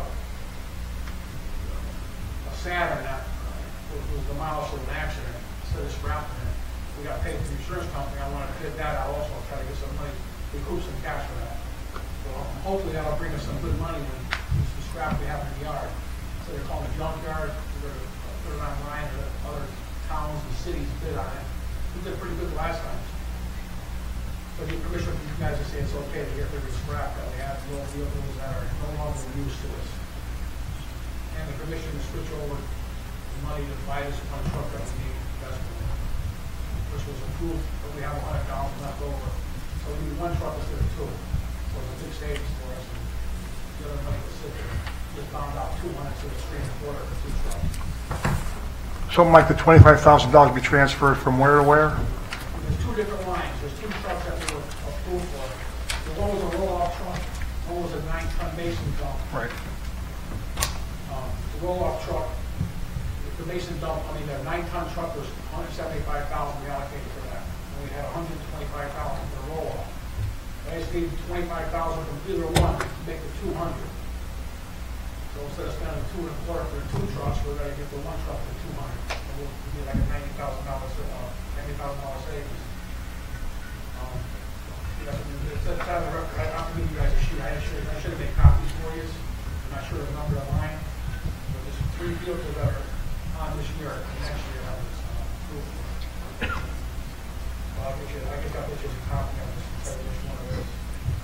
a Saturn that was demolished in an accident, instead of scrapping it. We got paid from the insurance company, I wanted to fit that out also, try to get some money, recoup some cash for that. So hopefully that'll bring us some good money when some scrap we have in the yard. So they're calling it junkyard, we're gonna put it online, or other towns and cities bid on it. We did pretty good last time. So the permission from you guys to say it's okay to get rid of scrap that we have, the old vehicles that are no longer used to us. And the permission to switch over the money to buy this one truck that we need investment, which was approved, but we have $100,000 left over. So we need 1 truck instead of 2. So it's a big savings for us. And the other money was sitting there. Just found out 200 instead of 3 1/4 for 2 trucks. Something like the $25,000 be transferred from where to where? There's 2 different lines. There's 2 trucks that we were approved for. The one was a roll-off truck, one was a 9-ton mason dump. Right. The roll-off truck, the mason dump, I mean, the 9-ton truck was $175,000 we allocated for that. And we had $125,000 for the roll-off. I just needed $25,000 from either one to make it $200. So instead of spending $2 1/4 for the 2 trucks, we're going to get the 1 truck for $200. And we'll get like a $90,000 savings. It's a kind of a record. I'll give you guys a sheet. I should have made copies for you. I'm not sure of the number of line. But there's 3 vehicles that are on this year and next year I was approved for. I guess I'll get you a copy of this and tell you which one it is.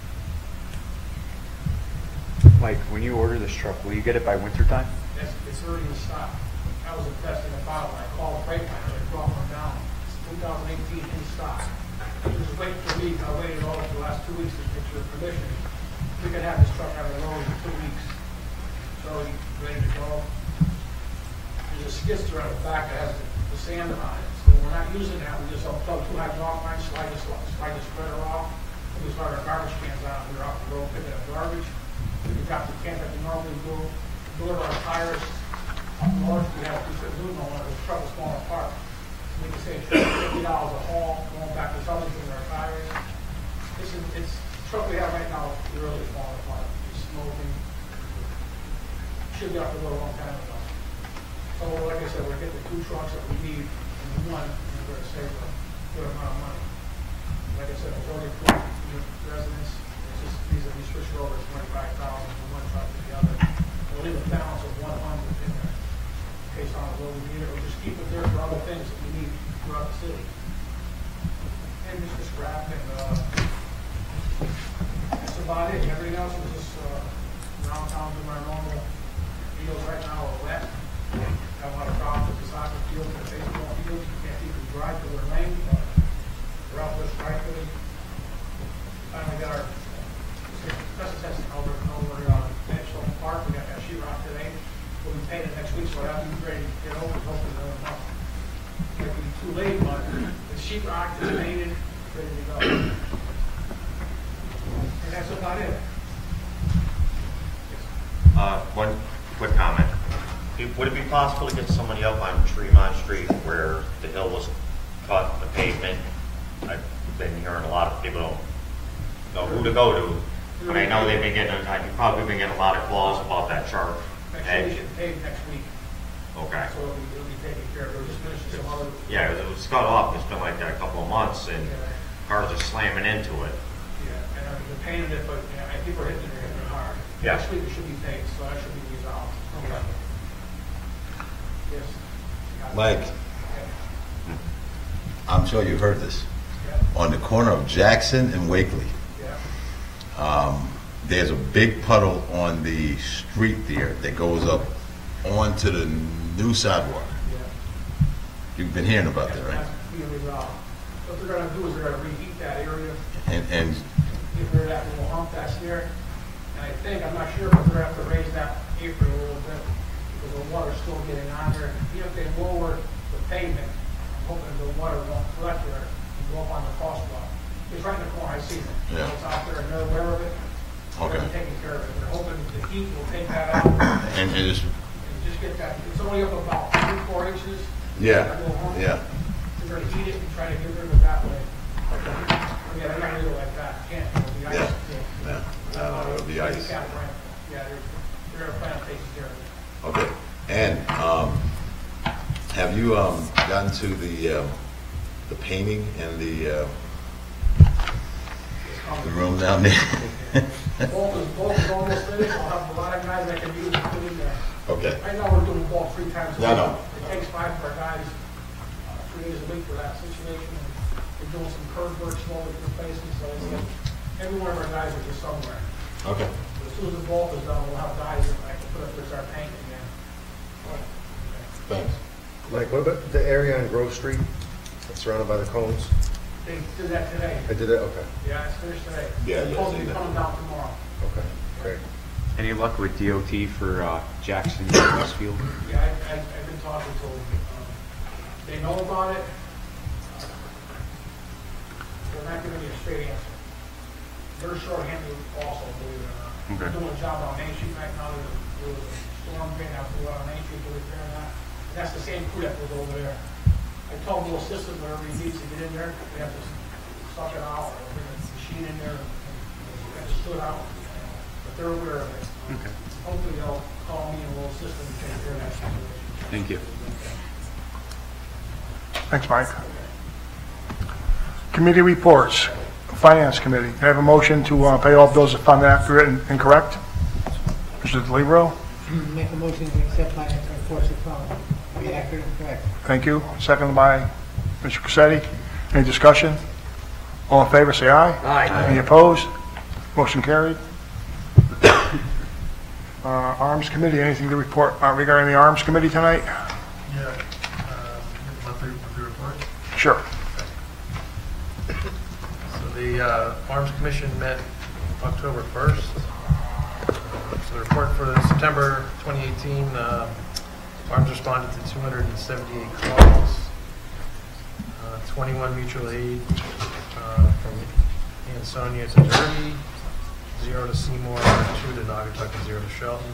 Mike, when you order this truck, will you get it by winter time? Yes, it's already in stock. I was investing in a bottle. I called Freightliner. They brought one down. It's 2018 in stock. Just wait for me. I waited all for the last 2 weeks to get your permission. We could have this truck out of the road in 2 weeks. It's already ready to go. There's a skid steer on the back that has the sander on it. So we're not using that. We just plug 2 hydraulic lines, slide the spreader off. We just start our garbage cans out. We're off the road picking up garbage. We got the cans that we normally do. Deliver our tires up north. We have to put new one. The truck is falling apart. We can say $50 a haul, going back to something with our tires. It's the truck we have right now is really falling apart. It's smoking. Should be off the road a long time ago. So like I said, we're getting the 2 trucks that we need in the one, and we're going to save a good amount of money. Like I said, it's already approved residents. It's just these are switched over 25,000 from one truck to the other. We'll leave a balance of 100 in there. Based on what we need, or just keep it there for other things that we need throughout the city. And just the scrap, and that's about it. Everything else is just around town doing our normal deals right now are wet. Have a lot of problems with the soccer field and the baseball field. You can't even drive to the rain, but we're out there striking. Finally got our test testing over National Park. We got that sheetrock today. We'll be painted next week, so I'll be ready to get over it hopefully another month. It might be too late, but the sheetrock is painted, ready to go. And that's about it. One quick comment. Would it be possible to get somebody up on Tremont Street where the hill was cut, the pavement? I've been hearing a lot of people don't know who to go to. But I know they've been getting, you've probably been getting a lot of calls about that sharp Actually, we should pay next week. Okay. So it'll be taken care of. We're just finishing some other. Yeah, it was cut off. It's been like that a couple of months, and cars are slamming into it. Yeah, and they're painting it, but I think we're hitting it hard. Yeah. Next week it should be paid, so that should be resolved. Okay. Yes. Mike, I'm sure you heard this. On the corner of Jackson and Wakely, there's a big puddle on the street there that goes up onto the new sidewalk. You've been hearing about that, right? That's being resolved. What they're going to do is they're going to reheat that area. And Get rid of that little hump that's there. And I think, I'm not sure, but they're going to have to raise that apron a little bit because the water's still getting on there. Even if they lower the pavement, I'm hoping the water won't collect there and go up on the crosswalk. It's right in the corner, I see it. Yeah. It's out there and they're aware of it. Okay. They're taking care of it. They're hoping the heat that. And just, Just get that, it's only up about 3-4 inches. yeah, Go home. yeah. We're gonna heat it and try to get rid of it that way. Yeah, they're not gonna do it like that, can't, the ice. Yeah. No, it'll be ice. Yeah, they're gonna plan on taking care of it. Okay. And have you gotten to the painting and the room down there? Both is almost finished, I'll have a lot of guys that can use it, put in there. Okay. Right now, we're doing bulk 3 times a week. No, no. It takes 5 for our guys, 3 days a week for that situation. And we're doing some curb work slowly in places, so it's like every one of our guys are just somewhere. Okay. But as soon as the bulk is done, we'll have guys that I can put up there start painting again. Thanks. Mike, what about the area on Grove Street that's surrounded by the cones? They did that today. I did it, okay. Yeah, it's finished today. Yeah, It's supposed to be coming down tomorrow. Okay, great. Any luck with DOT for Jackson Westfield? Yeah, I've been talking to them. They know about it. They're not giving me a straight answer. They're short-handed also, believe it or not. Okay. They're doing a job on Main Street right now. There was a storm drain out through on Main Street to repair that. And that's the same crew that was over there. I told them, little system, wherever he needs to get in there, we have to suck it out, or bring a machine in there, and have to stood out. But they're aware of it. Okay. Hopefully they'll call me in a little system and take care of that situation. Thank you. Thanks, Mike. Committee reports. Finance Committee. Can I have a motion to pay all bills if found accurate and correct? Mr. DeLibero? Make a motion to accept finance reports as follows. Be accurate and correct. Thank you. Seconded by Mr. Cressetti. Any discussion? All in favor, say aye. Aye. Any opposed? Motion carried. Arms Committee, anything to report regarding the Arms Committee tonight? Yeah, monthly report. Sure. So the Arms Commission met October 1st. So the report for September 2018, Arms responded to 278 calls, 21 mutual aid from Ansonia to Derby, 0 to Seymour, 2 to Naugatuck, and 0 to Shelton.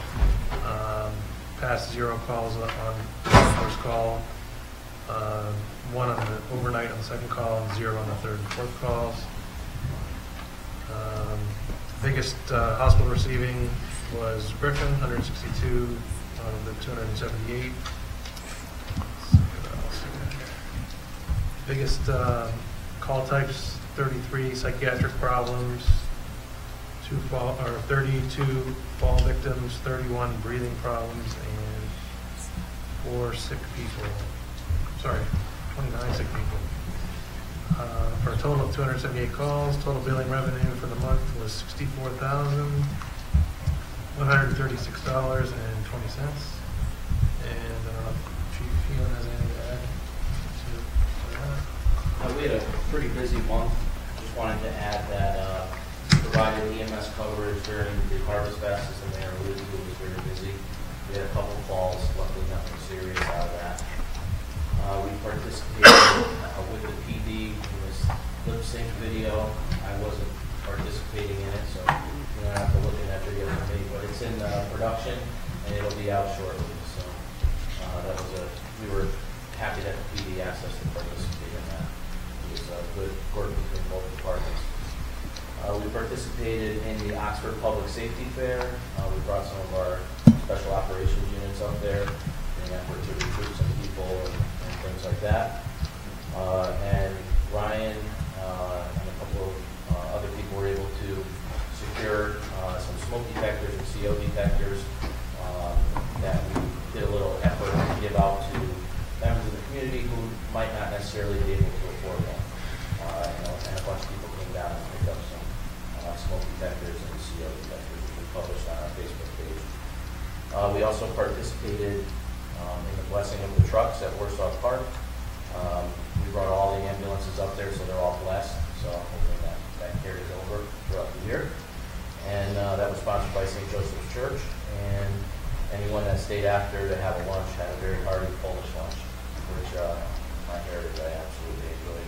Passed 0 calls on the first call, 1 on the overnight on the second call, and 0 on the third and fourth calls. Biggest hospital receiving was Griffin, 162 out of the 278. Biggest call types, 33 psychiatric problems, 32 fall victims, 31 breathing problems, and 4 sick people. Sorry, 29 sick people. For a total of 278 calls, total billing revenue for the month was $64,136.20. And I don't know if Chief Phelan has anything to add to that. We had a pretty busy month. Just wanted to add that we provided EMS coverage during the harvest fest in there. It was very busy. We had a couple falls, luckily nothing serious out of that. We participated with the PD in this lip sync video. I wasn't participating in it, so you don't have to look at that video for me. But it's in production and it'll be out shortly. So we were happy that the PD asked us to participate in that. It was good work between both departments. We participated in the Oxford Public Safety Fair. We brought some of our special operations units up there in an effort to recruit some people and things like that. And Ryan and a couple of other people were able to secure some smoke detectors and CO detectors that we did a little effort to give out to members of the community who might not necessarily be able to afford them. And a bunch of people came down and picked up some smoke detectors and CO detectors that we published on our Facebook page. We also participated in the blessing of the trucks at Warsaw Park. We brought all the ambulances up there, so they're all blessed. So hopefully that carries over throughout the year. And that was sponsored by St. Joseph's Church. And anyone that stayed after to have a lunch had a very hearty Polish lunch, which my heritage I absolutely enjoyed.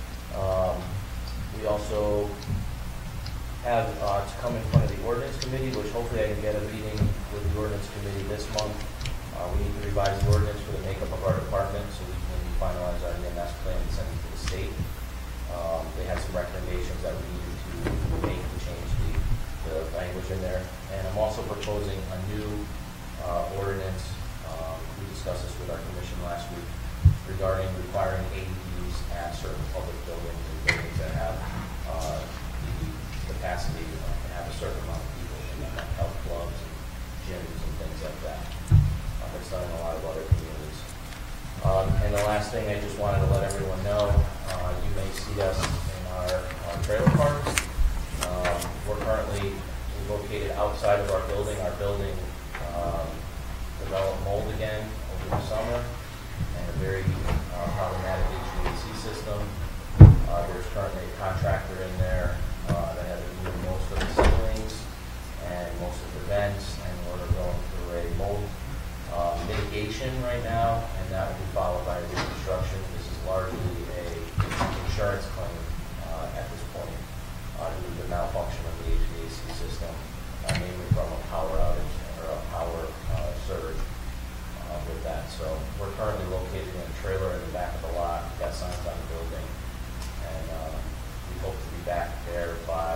We also have to come in front of the ordinance committee, which hopefully I can get a meeting with the ordinance committee this month. We need to revise the ordinance for the makeup of our department so we can finalize our EMS plan and send it to the state. They had some recommendations that we needed to make to change the language in there. And I'm also proposing a new ordinance. We discussed this with our commission last week regarding requiring AEDs at certain public buildings and buildings that have the capacity to have a certain amount of people in them, like health clubs and gyms and things like that. It's done in a lot of other communities. And the last thing I just wanted to let everyone know, you may see us in our trailer parks. We're currently located outside of our building. Our building developed mold again over the summer and a very problematic HVAC system. There's currently a contractor in there that has removed most of the ceilings and most of the vents, and we're going through a mold mitigation right now, and that will be followed by reconstruction. This is largely a insurance claim at this point due to the malfunction of the HVAC system, mainly from a power outage or a power surge with that. So we're currently located in a trailer in the back of the lot. We've got signs on the building, and we hope to be back there by,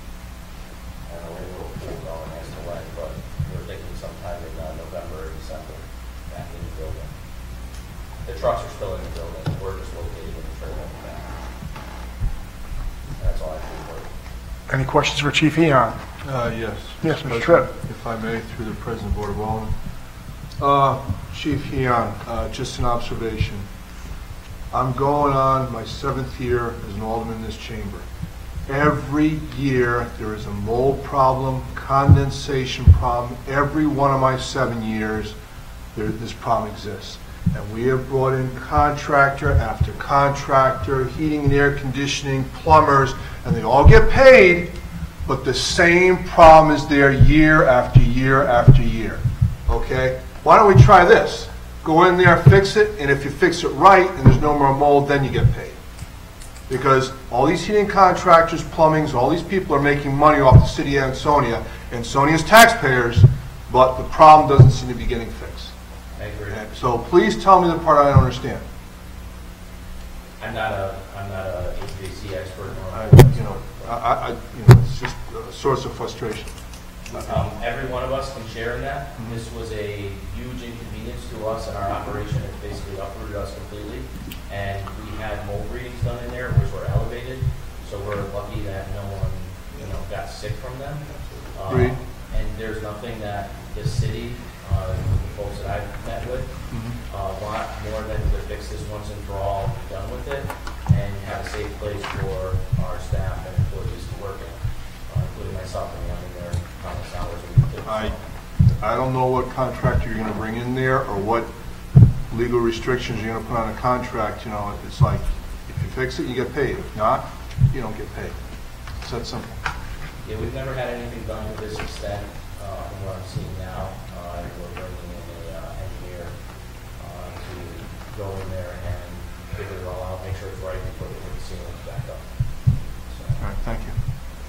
I don't know, we're a little going as to when, but we're thinking sometime in November or December back in the building. The trucks are still in the building. We're just located in the trailer in the back. That's all I have for you. Any questions for Chief Heon? Yes. Yes, Mr. Tripp. If I may, through the President Board of Aldermen. Chief Heon, just an observation. I'm going on my 7th year as an alderman in this chamber. Every year there is a mold problem, condensation problem. Every one of my 7 years this problem exists. And we have brought in contractor after contractor, heating and air conditioning, plumbers, and they all get paid, but the same problem is there year after year after year. Okay? Why don't we try this? Go in there, fix it, and if you fix it right and there's no more mold, then you get paid. Because all these heating contractors, plumbings, all these people are making money off the city of Ansonia, Ansonia's taxpayers, but the problem doesn't seem to be getting fixed. I agree. So please tell me the part I don't understand. I'm not a HVAC expert. It's just a source of frustration. Every one of us can share in that. This was a huge inconvenience to us in our operation. It basically uprooted us completely. And we had mold readings done in there, which were elevated. So we're lucky that no one, got sick from them. And there's nothing that the city, the folks that I've met with, want more than to fix this once and for all, be done with it, and have a safe place for our staff and employees to work in, including myself. I mean, I'm in there countless hours a week. I don't know what contractor you're going to bring in there or what legal restrictions you're going to put on a contract. It's like, if you fix it, you get paid. If not, you don't get paid. It's that simple. Yeah, we've never had anything done to this extent from what I'm seeing now. We're bringing in an engineer to go in there and figure it all out, make sure it's right before we put the ceilings back up. All right, thank you.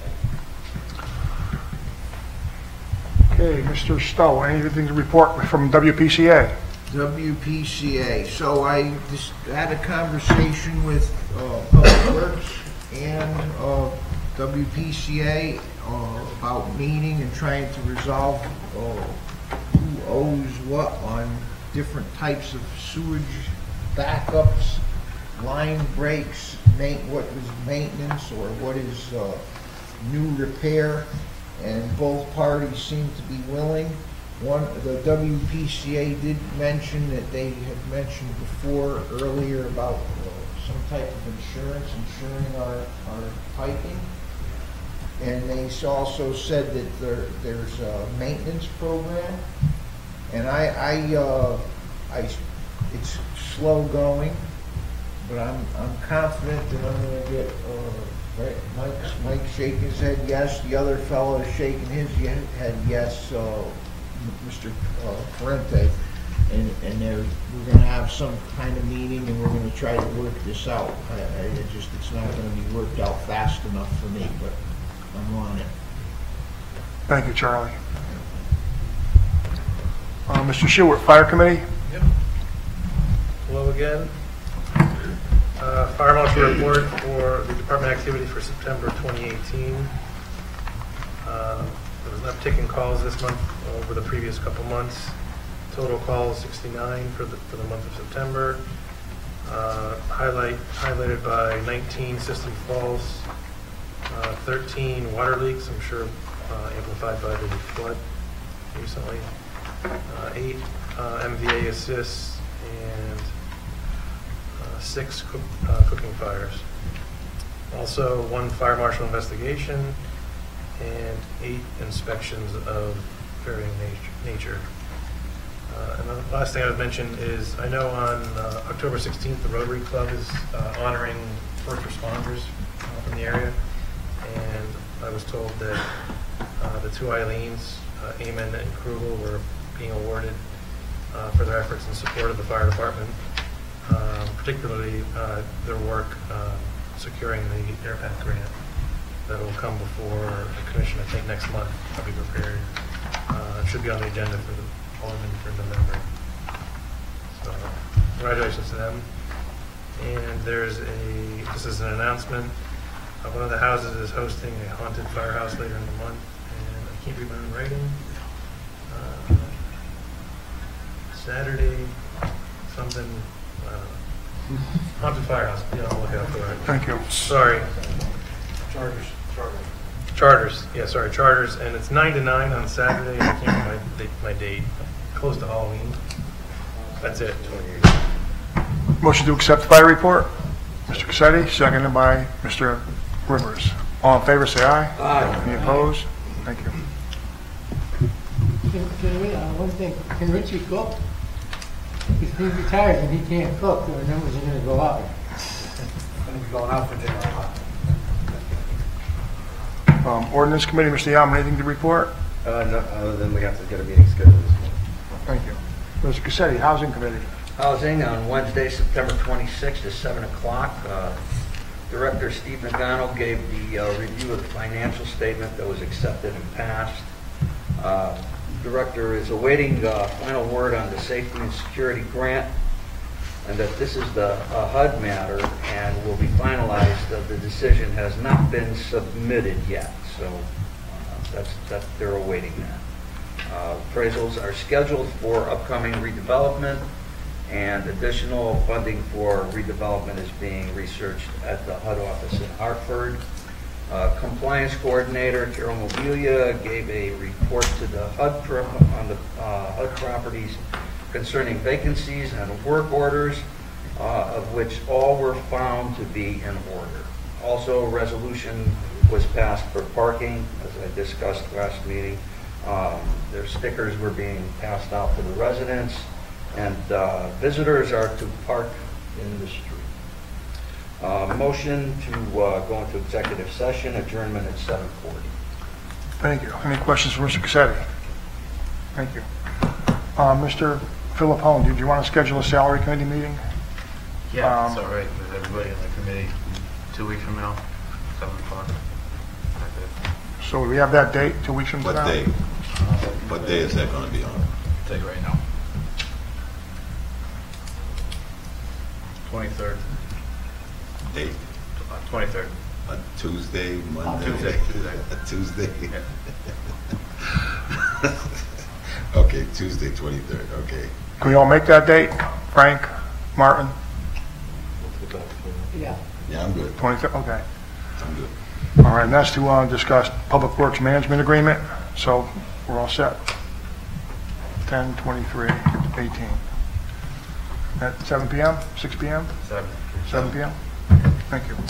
Okay, Mr. Stowe, anything to report from WPCA? WPCA. So I just had a conversation with Public Works and WPCA about meeting and trying to resolve who owes what on different types of sewage backups, line breaks, what is maintenance or what is new repair, and both parties seem to be willing. The WPCA did mention that they had mentioned earlier about some type of insurance, insuring our piping. And they also said that there's a maintenance program. And it's slow going, but I'm confident that I'm going to get. Mike's shaking his head yes. The other fellow is shaking his head yes. Mr. Parente, and we're going to have some kind of meeting, and we're going to try to work this out. It's not going to be worked out fast enough for me, but I'm on it. Thank you, Charlie. Mr. Stewart, Fire Committee? Hello again. Fire marshal report for the department activity for September 2018. There was an uptick in calls this month over the previous couple months. Total calls 69 for the month of September. Highlighted by 19 system falls, 13 water leaks, I'm sure amplified by the flood recently, 8 MVA assists, and 6 cooking fires. Also, 1 fire marshal investigation and 8 inspections of varying nature. And the last thing I would mention is, I know on October 16th, the Rotary Club is honoring first responders from the area, and I was told that the 2 Eileens, Amen and Krugel, were being awarded for their efforts in support of the fire department, particularly their work securing the AirPath grant that will come before the commission, I think, next month. I'll be prepared. It should be on the agenda for the Alderman for November. So, congratulations to them. And this is an announcement. One of the houses is hosting a haunted firehouse later in the month, and I can't read my own writing. Saturday, something, haunted firehouse. Yeah, I'll look out for it. Thank you. Sorry. Charters. Yeah, sorry, Charters, and it's 9 to 9 on Saturday. I can't remember my date. Close to Halloween. That's it. Motion to accept the fire report. Mr. Cassetti, seconded by Mr. Rivers. All in favor, say aye. Aye. Any opposed? Thank you. One thing, can Richie cook? If he retires and he can't cook, the numbers are going to go up. Going to be going out for dinner. Ordinance Committee, Mr. Yam, anything to report? No, other than we have to get a meeting scheduled this morning. Thank you. Mr. Cassetti, Housing Committee. Housing on Wednesday, September 26th at 7 o'clock. Director Steve Nagano gave the review of the financial statement that was accepted and passed. Director is awaiting final word on the safety and security grant, and that this is the HUD matter and will be finalized. The decision has not been submitted yet, so they're awaiting that. Appraisals are scheduled for upcoming redevelopment, and additional funding for redevelopment is being researched at the HUD office in Hartford. Compliance coordinator Carol Mobilia gave a report to the HUD on the HUD properties concerning vacancies and work orders, of which all were found to be in order. Also, a resolution was passed for parking, as I discussed last meeting. Their stickers were being passed out to the residents, and visitors are to park in the street. Motion to go into executive session, adjournment at 7:40. Thank you. Any questions for Mr. Cassetti? Thank you. Mr. Philippone, did you want to schedule a salary committee meeting? Yeah, it's all right with everybody in the committee. 2 weeks from now, 7 o'clock. So we have that date, 2 weeks from now? What day? What day is that going to be on? I'll tell you right now. 23rd. Date? 23rd. A Tuesday, Monday? Tuesday. A Tuesday? Yeah. Okay, Tuesday, 23rd, okay. Can we all make that date? Frank, Martin? Yeah. Yeah, I'm good. 23rd, okay. I'm good. All right, and that's to discuss Public Works Management Agreement, so we're all set. 10, 23, 18. At 7 p.m., 6 p.m.? 7 p.m.? Thank you.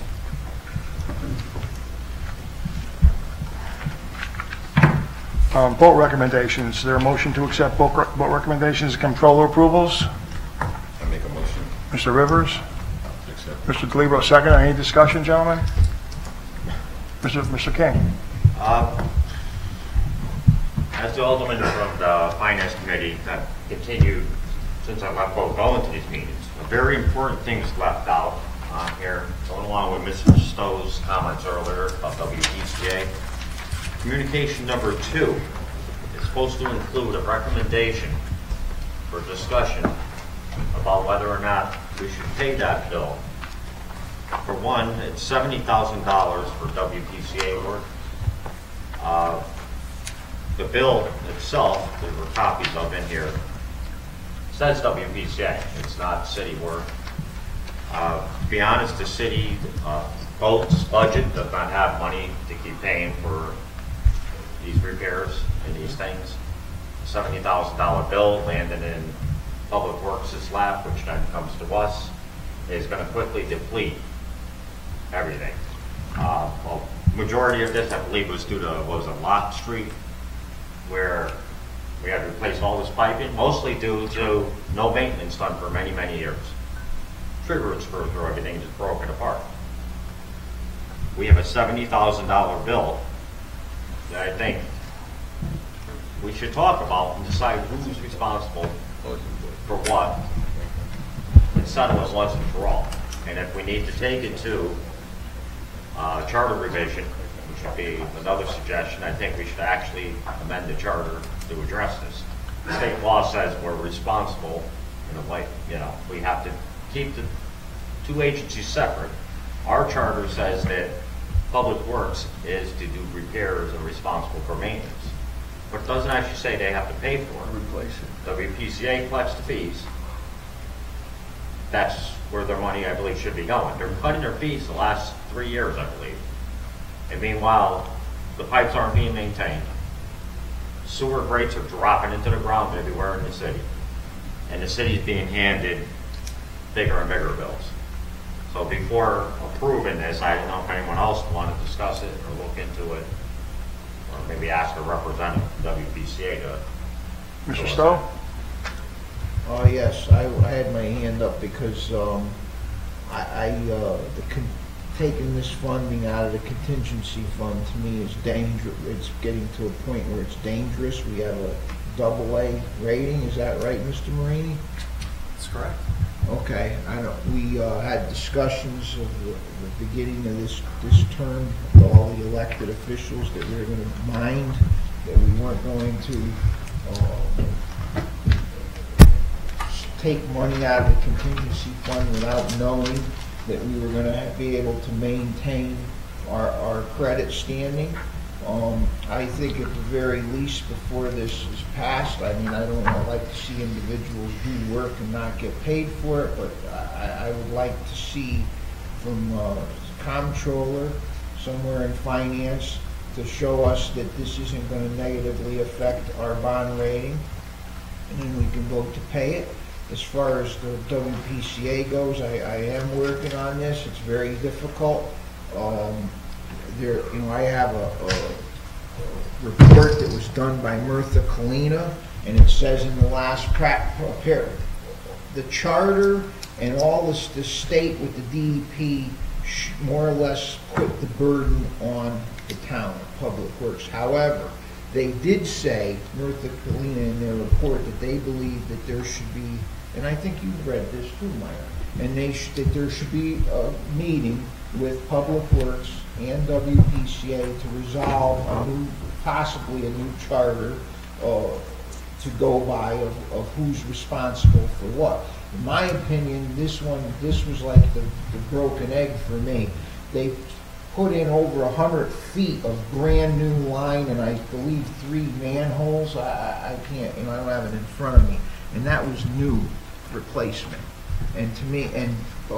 Vote recommendations. Is there a motion to accept vote recommendations and controller approvals? I make a motion. Mr. Rivers? Accept. Mr. DeLibero, second. Any discussion, gentlemen? Mr. King? As the Alderman from the Finance Committee that continued since I left going to these meetings, a very important thing is left out on here, going along with Mr. Stowe's comments earlier about WDCA. Communication number 2 is supposed to include a recommendation for discussion about whether or not we should pay that bill. For one, it's $70,000 for WPCA work. The bill itself, there were copies of in here, says WPCA. It's not city work. To be honest, the city votes budget does not have money to keep paying for these repairs and these things. $70,000 bill landing in Public Works' lap, which then comes to us, is going to quickly deplete everything. Well, majority of this, I believe, was due to, what was it, Lot Street, where we had to replace all this piping, mostly due to no maintenance done for many, many years. Trigger roots through everything just broken apart. We have a $70,000 bill that I think we should talk about and decide who's responsible for what and settle it once and for all. And if we need to take it to charter revision, which would be another suggestion, I think we should actually amend the charter to address this. The state law says we're responsible in a way, you know, we have to keep the two agencies separate. Our charter says that Public Works is to do repairs and responsible for maintenance. But it doesn't actually say they have to pay for it. Replace it. WPCA collects the fees. That's where their money, I believe, should be going. They're cutting their fees the last 3 years, I believe. And meanwhile, the pipes aren't being maintained. Sewer rates are dropping into the ground everywhere in the city. And the city's being handed bigger and bigger bills. So before approving this, I don't know if anyone else want to discuss it or look into it, or maybe ask a representative from WPCA to. Mr. Stowe? Yes, I had my hand up because taking this funding out of the contingency fund to me is dangerous. It's getting to a point where it's dangerous. We have a AA rating. Is that right, Mr. Marini? That's correct. Okay, we had discussions of the beginning of this term with all the elected officials that we were going to mind, that we weren't going to take money out of the contingency fund without knowing that we were going to be able to maintain our credit standing. I think at the very least before this is passed, I mean, I'd like to see individuals do work and not get paid for it, but I would like to see from comptroller, somewhere in finance, to show us that this isn't going to negatively affect our bond rating, and then we can vote to pay it. As far as the WPCA goes, I am working on this. It's very difficult. I have a report that was done by Mirtha Kalina, and it says in the last paragraph, the charter and all this, the state with the DEP more or less put the burden on the town of Public Works. However, they did say, Mirtha Kalina in their report, that they believe that there should be, and I think you've read this too, Myra, and that there should be a meeting with Public Works and WPCA to resolve possibly a new charter to go by of who's responsible for what. In my opinion, this was like the broken egg for me. They put in over 100 feet of brand new line, and I believe 3 manholes. I can't, I don't have it in front of me, and that was new replacement. And to me, and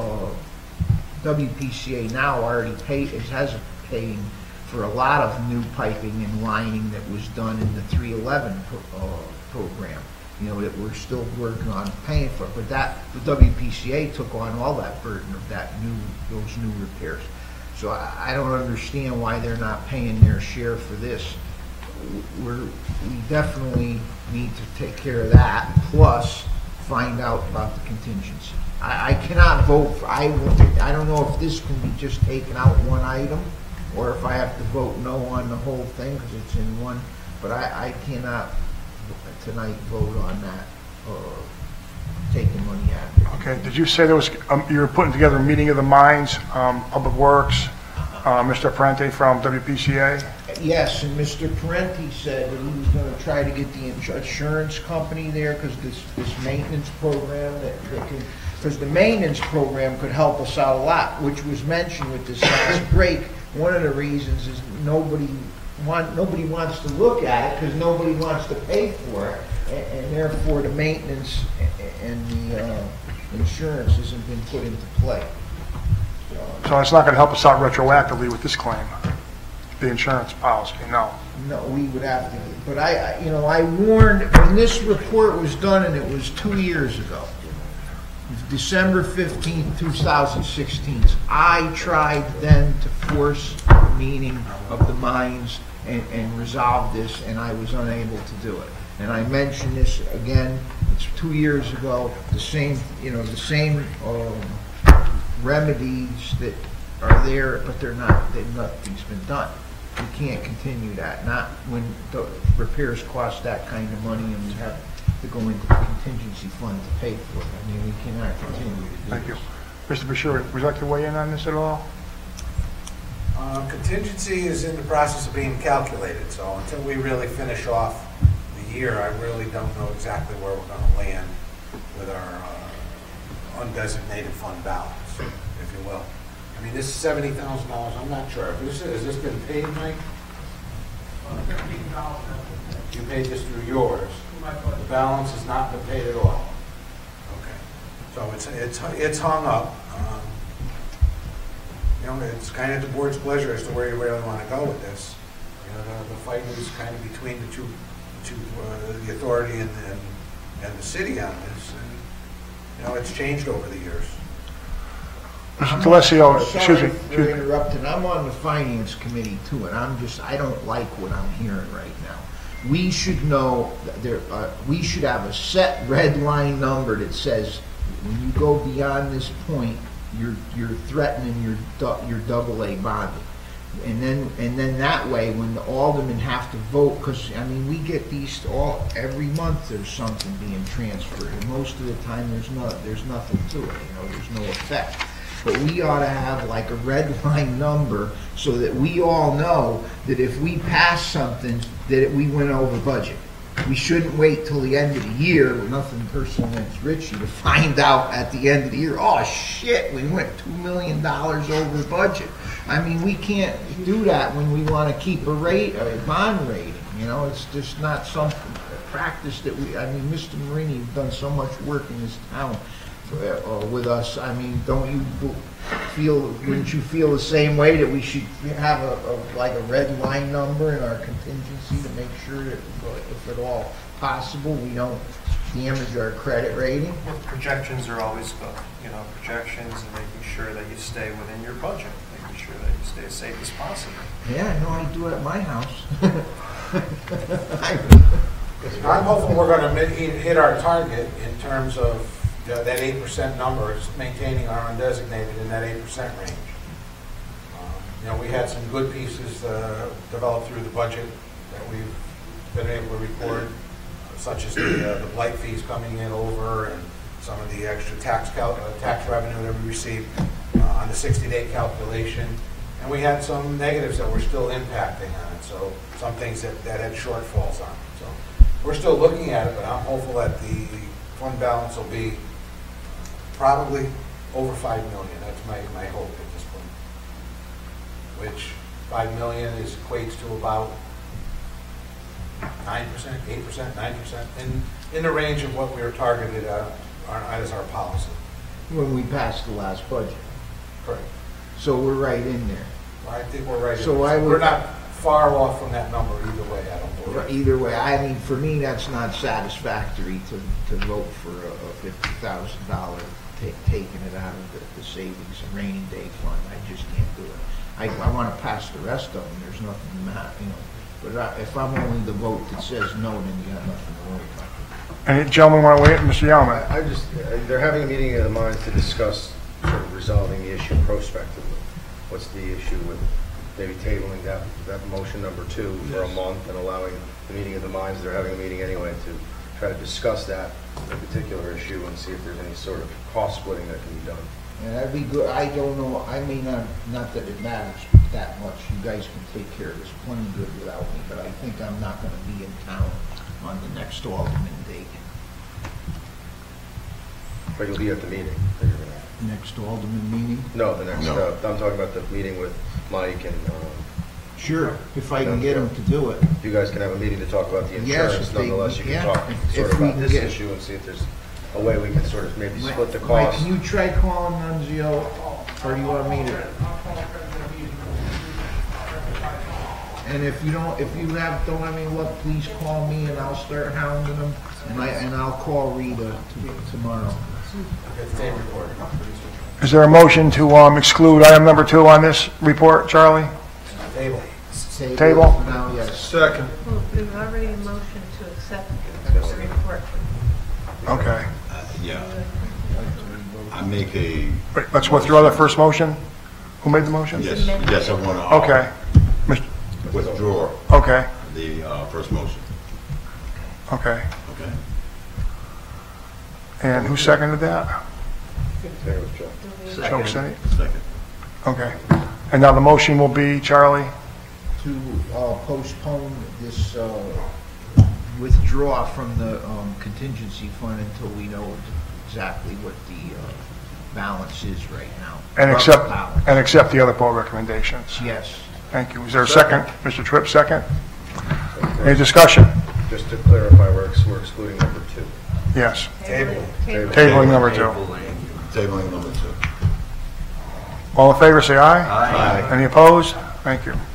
WPCA now already has paying for a lot of new piping and lining that was done in the 311 program. That we're still working on paying for, but the WPCA took on all that burden of those new repairs. So I don't understand why they're not paying their share for this. We definitely need to take care of that, plus find out about the contingency. I cannot vote for, I don't know if this can be just taken out one item, or if I have to vote no on the whole thing because it's in one, but I cannot tonight vote on that, taking money out of it. Okay, did you say there was, you were putting together a meeting of the minds, Public Works, Mr. Parente from WPCA. Yes, and Mr. Parenti said that he was gonna try to get the insurance company there, because this maintenance program that could, because the maintenance program could help us out a lot, which was mentioned with this last break. One of the reasons is nobody wants to look at it, because nobody wants to pay for it, and therefore the maintenance and the insurance hasn't been put into play. So it's not going to help us out retroactively with this claim, the insurance policy, no. No, we would have to, but I warned, when this report was done, and it was 2 years ago, December 15th, 2016, I tried then to force a meeting of the minds and resolve this, and I was unable to do it. And I mentioned this again, it's 2 years ago, the same remedies that are there, but nothing's been done. We can't continue that, not when the repairs cost that kind of money and we have to go into the contingency fund to pay for it. I mean, we cannot continue to do this. Thank you. Mr. Bashir, would you like to weigh in on this at all? Contingency is in the process of being calculated, so until we really finish off the year, I really don't know exactly where we're going to land with our undesignated fund balance, if you will. I mean, this $70,000, I'm not sure. Has this been paid, Mike? You paid this through yours. The balance has not been paid at all. Okay. So it's hung up. It's kind of the board's pleasure as to where you really want to go with this. The fight is kind of between the authority and the city on this. And, it's changed over the years. Mr. Telesio, excuse me. Sorry for interrupting. I'm on the finance committee too, and I don't like what I'm hearing right now. We should know that we should have a set red line number that says when you go beyond this point, you're threatening your AA bonding. And then that way, when the aldermen have to vote, because I mean, we get these every month. There's something being transferred, and most of the time there's nothing to it. There's no effect. But we ought to have like a red line number so that we all know that if we pass something, that we went over budget. We shouldn't wait till the end of the year, nothing personal against Richie, to find out at the end of the year, oh shit, we went $2 million over budget. I mean, we can't do that when we want to keep a bond rating. It's just not something, a practice that Mr. Marini has done so much work in this town with us. I mean, wouldn't you feel the same way that we should have a red line number in our contingency to make sure that if at all possible we don't damage our credit rating? Well, projections are always good, projections and making sure that you stay within your budget, making sure that you stay as safe as possible. Yeah, I know I do at my house. I'm hoping we're going to hit our target in terms of that 8% number is maintaining our undesignated in that 8% range. We had some good pieces developed through the budget that we've been able to record, such as the blight fees coming in over and some of the extra tax revenue that we received on the 60-day calculation. And we had some negatives that were still impacting on it, so some things that had shortfalls on it. So we're still looking at it, but I'm hopeful that the fund balance will be probably over $5 million. That's my hope at this point. Which $5 million equates to about 9%, 8%, 9%, in the range of what we were targeted as our policy. When we passed the last budget. Correct. So we're right in there. I think we're right. So we're not far off from that number either way. I don't believe. Either way, I mean, for me, that's not satisfactory to vote for a $50,000 taking it out of the savings and rainy day fund. I just can't do it. I want to pass the rest of them. There's nothing to but if I'm only the vote that says no, then you got nothing to worry about. Any gentlemen want to wait? Mr. Yalman. They're having a meeting of the minds to discuss sort of resolving the issue prospectively. What's the issue with maybe tabling that motion number 2 for a month and allowing the meeting of the minds, they're having a meeting anyway, to try to discuss that particular issue and see if there's any sort of cost splitting that can be done. And that'd be good. I don't know. I mean, not that it matters. that much. You guys can take care of this plenty good without me, but I think I'm not gonna be in town on the next Alderman date. But you'll be at the meeting that you're gonna have. Next Alderman meeting? No, the next, No. I'm talking about the meeting with Mike and, Sure, if I can get him to do it. you guys can have a meeting to talk about the Yes, insurance. if they- Nonetheless, you can yeah, talk if sort of we about can this get- issue and see if there's a way we can sort of maybe split the Mike, cost. can you try calling Nunzio, or do you want me to? And if you don't have any luck, please call me and I'll start hounding them, and I'll call Rita tomorrow. Is there a motion to exclude item number 2 on this report, Charlie? Table. Table? Now, yes. Second. Well, we've already motioned to accept the report. Okay. Yeah. I make a, Wait, let's withdraw the first motion. Who made the motion? yes, I want to. Okay. Withdraw Okay, the first motion. okay. Okay. And who seconded that? There was Joe. Joe said it? Second. Okay. And now the motion will be, Charlie? To postpone this, withdraw from the contingency fund until we know exactly what the balance is right now. And Rough accept, balance. and accept the other poll recommendations. Yes. Thank you. Is there a second? Mr. Tripp, second? Any discussion? Just to clarify, we're excluding number 2. Yes. Table. Tabling number 2. Tabling number 2. All in favor, say aye. Aye. Any opposed? Thank you.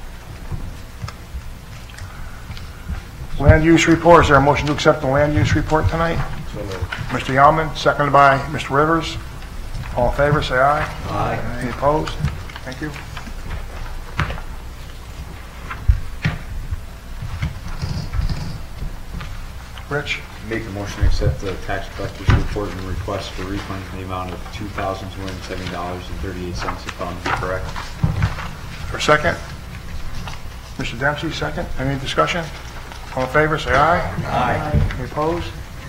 Land use report, is there a motion to accept the land use report tonight? So moved. Mr. Yalman, seconded by Mr. Rivers. All in favor, say aye. Aye. Any opposed? Thank you. Rich? Make a motion to accept the tax collector's report and request for refund in the amount of $2,270.38 if found to be correct. For a second? Mr. Dempsey, second. Any discussion? All in favor, say aye. Aye. Any opposed?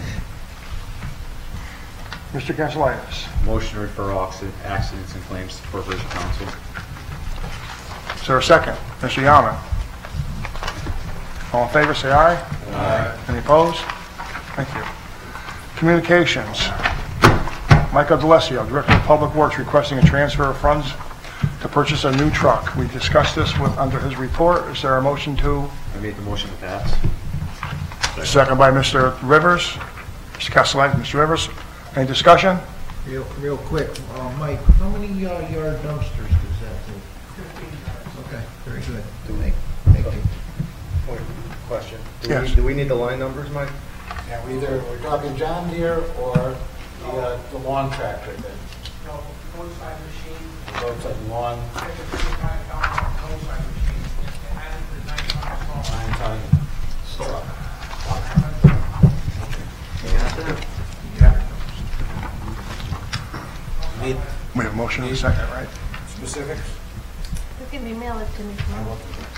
Mr. Castellitis? Motion to refer all accidents and claims to Corporation Council. Is there a second? Mr. Yaman? All in favor, say aye. Aye. Any opposed? Thank you. Communications. Michael DeLessio, Director of Public Works, requesting a transfer of funds to purchase a new truck. We discussed this under his report. Is there a motion to? I made the motion to pass. Second by Mr. Rivers. Mr. Castellitis, Mr. Rivers. Any discussion? Real quick, Mike, how many yard dumpsters does that take? 15. Okay, very good. Thank you. Question. Yes. Do we need the line numbers, Mike? Yeah, we're talking John Deere or the lawn tractor then. No, roadside machine, Roadside lawn, 55 pound roadside machine, and added to the 9 ton 9-ton Need We have a motion in a second, right? specifics? You can email it to me tomorrow.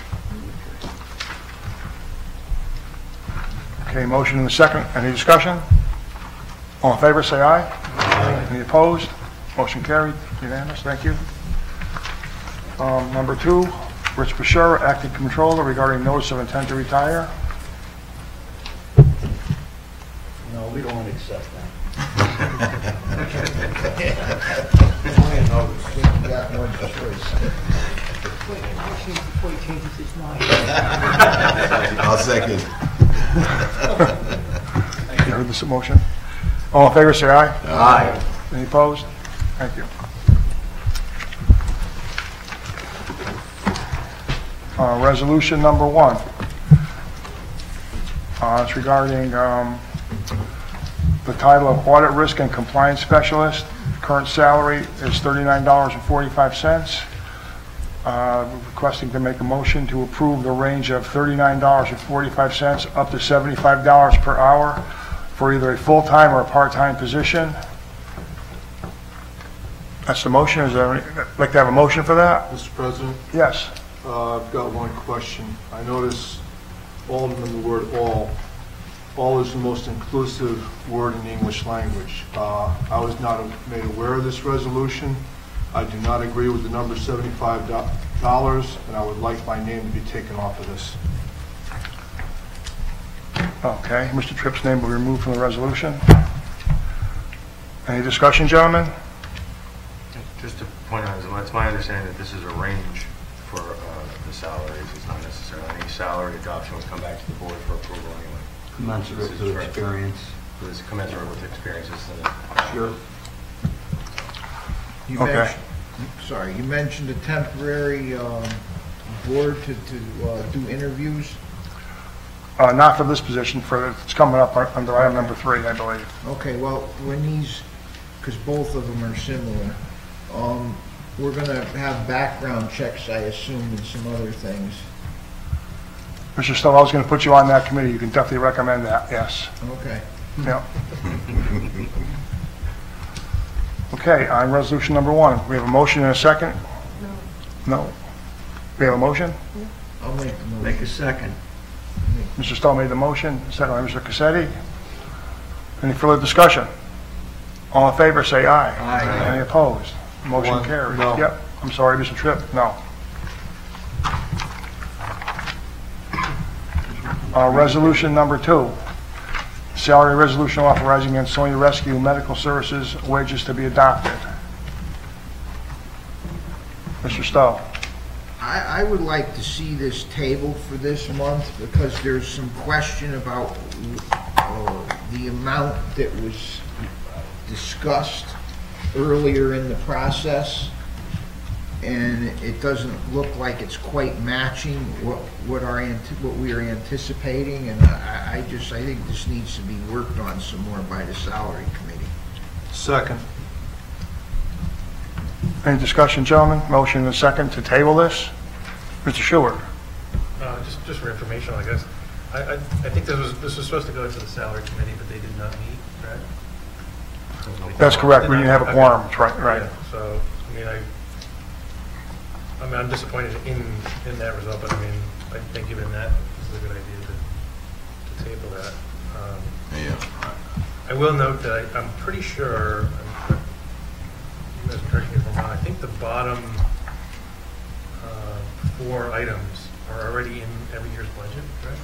Okay, motion in a second. Any discussion? All in favor, say aye. Aye. Any opposed? Motion carried, unanimous, thank you. Number 2, Rich Bashir, Acting Controller, regarding notice of intent to retire. No, we don't want to accept that. We got one choice. Before he changes his mind. I'll second. You heard this motion? All in favor, say aye. Aye. Any opposed? Thank you. Resolution number 1. It's regarding the title of Audit Risk and Compliance Specialist. Current salary is $39.45. Requesting to make a motion to approve the range of $39.45 up to $75 per hour for either a full-time or a part-time position. That's the motion. Is there like to have a motion for that? Mr. President? Yes. I've got one question. I notice Alderman, the word all. All is the most inclusive word in the English language. I was not made aware of this resolution. I do not agree with the number $75 and I would like my name to be taken off of this. Okay, Mr. Tripp's name will be removed from the resolution. Any discussion, gentlemen? Just to point out, it's my understanding that this is a range for the salaries. It's not necessarily any salary adoption would come back to the board for approval anyway. Commensurate This is to correct. experience. So it's commensurate with experiences. Sure. You Okay. mentioned, sorry, you mentioned a temporary board to do interviews. Not for this position, it's coming up under item number 3, I believe. Okay, well, when these, because both of them are similar, we're gonna have background checks, I assume, and some other things. Mr. Stowe, I was going to put you on that committee. You can definitely recommend that, yes. Okay. Yeah. Okay, on resolution number 1, we have a motion and a second? No. We have a motion? I'll make the motion. Make a second. Mr. Stowe made the motion, second by Mr. Cassetti. Any further discussion? All in favor, say aye. Aye. Any opposed? Motion One, carries. no. Yep, I'm sorry, Mr. Tripp, no. Resolution number 2, salary resolution authorizing Ansonia Rescue Medical Services wages to be adopted. Mr. Stowe. I would like to see this tabled for this month because there's some question about the amount that was discussed earlier in the process, and it doesn't look like it's quite matching what we are anticipating, and I think this needs to be worked on some more by the salary committee. Second. Any discussion, gentlemen? Motion and a second to table this. Mr. Stewart. Just for information, I guess. I think this was supposed to go to the salary committee, but they did not meet, correct? That's correct. We didn't have a quorum. That's right. Yeah, so, I'm disappointed in that result, but I think given that, this is a good idea to table that. Yeah. I will note that I'm pretty sure, you guys correct me if I'm wrong, I think the bottom 4 items are already in every year's budget, correct?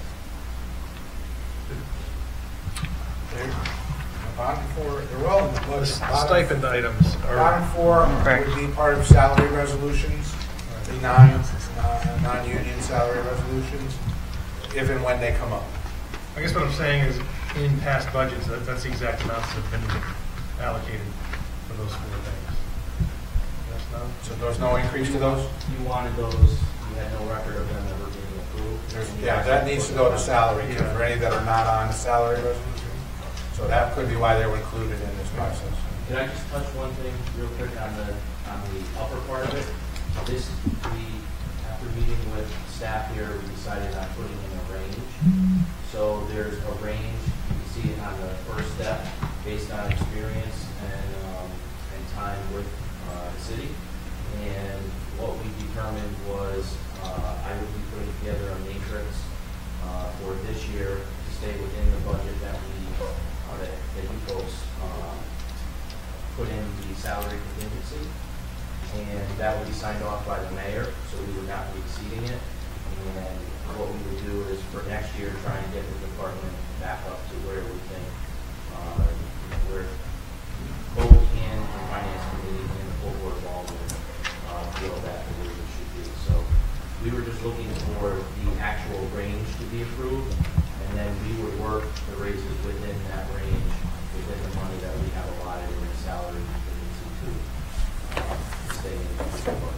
Bottom 4, they're all in the budget. Stipend items are. Bottom 4 would be part of salary resolutions, the non-union salary resolutions, if and when they come up. I guess what I'm saying is, in past budgets, that's the exact amounts that have been allocated for those 4 things. Yes, no? So there's no increase to those? You wanted those, you had no record of them ever being approved. Yeah, that needs to go to salary, too, for any that are not on the salary resolution. So that could be why they were included in this process. Can I just touch one thing real quick on the upper part of it? After meeting with staff here, we decided on putting in a range. So there's a range, you can see it on the first step, based on experience and time with the city. And what we determined was I would be putting together a matrix for this year to stay within the budget that you folks put in the salary contingency. And that would be signed off by the mayor, so we would not be exceeding it. And what we would do is for next year, try and get the department back up to where we think, where both and the finance committee and the full board of Aldermen feel that the way it should be. So we were just looking for the actual range to be approved, and then we would work the raises within that range, within the money that we have allotted in the salary contingency to stay in the budget.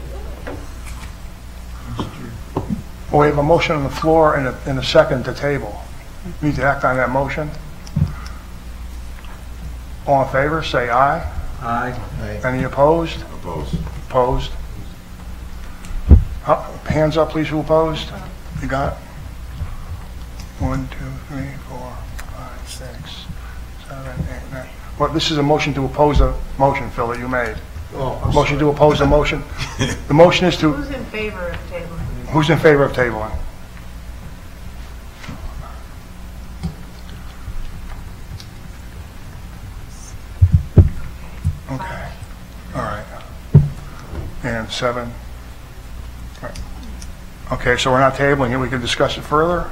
Well, we have a motion on the floor and a second to table. We need to act on that motion. All in favor, say aye. Aye. Any opposed? Opposed. Opposed. Hands up, please, who opposed? You got it? 1, 2, 3, 4, 5, 6, 7, 8, 9. Well, this is a motion to oppose a motion, Phil, that you made. Motion to oppose a motion. The motion is to... Who's in favor of tabling? Who's in favor of tabling? Okay. All right. And 7. Right. Okay, so we're not tabling it, we can discuss it further?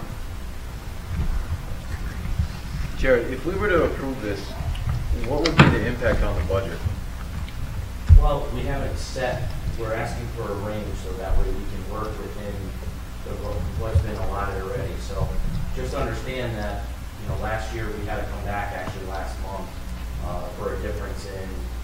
Jared, if we were to approve this, what would be the impact on the budget? Well, we haven't set, we're asking for a range so that way we can work within what's been allotted already. So just understand that, last year we had to come back actually last month for a difference in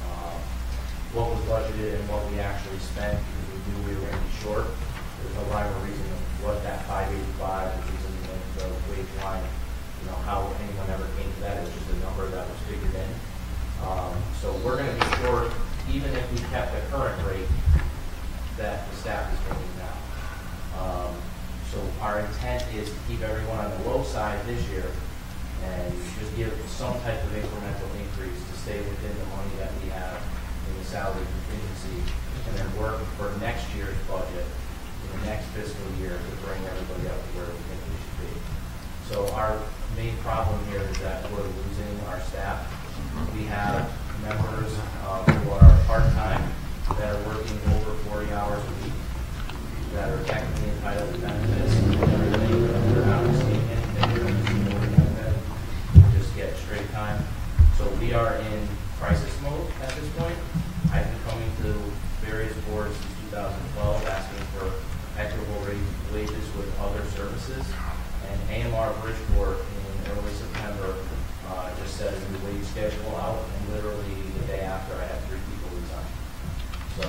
what was budgeted and what we actually spent because we knew we were going to be short. There's no rhyme or reason of what that 585, which is in the wage line, how anyone ever came to that. It was just a number that was figured in. So we're going to be short even if we kept the current rate that the staff is bringing down. So our intent is to keep everyone on the low side this year and just give some type of incremental increase to stay within the money that we have in the salary contingency, and then work for next year's budget in the next fiscal year to bring everybody up to where we think we should be. So our main problem here is that we're losing our staff. We have members who are part-time that are working over 40 hours a week that are technically entitled to benefits and everything, but they're not receiving anything. They're not receiving overtime pay. They just get straight time. So we are in crisis mode at this point. I've been coming to various boards since 2012 asking for equitable wages with other services. And AMR Bridgeport in early September just set a new wage schedule out, and literally the day after I had 3 people resign. So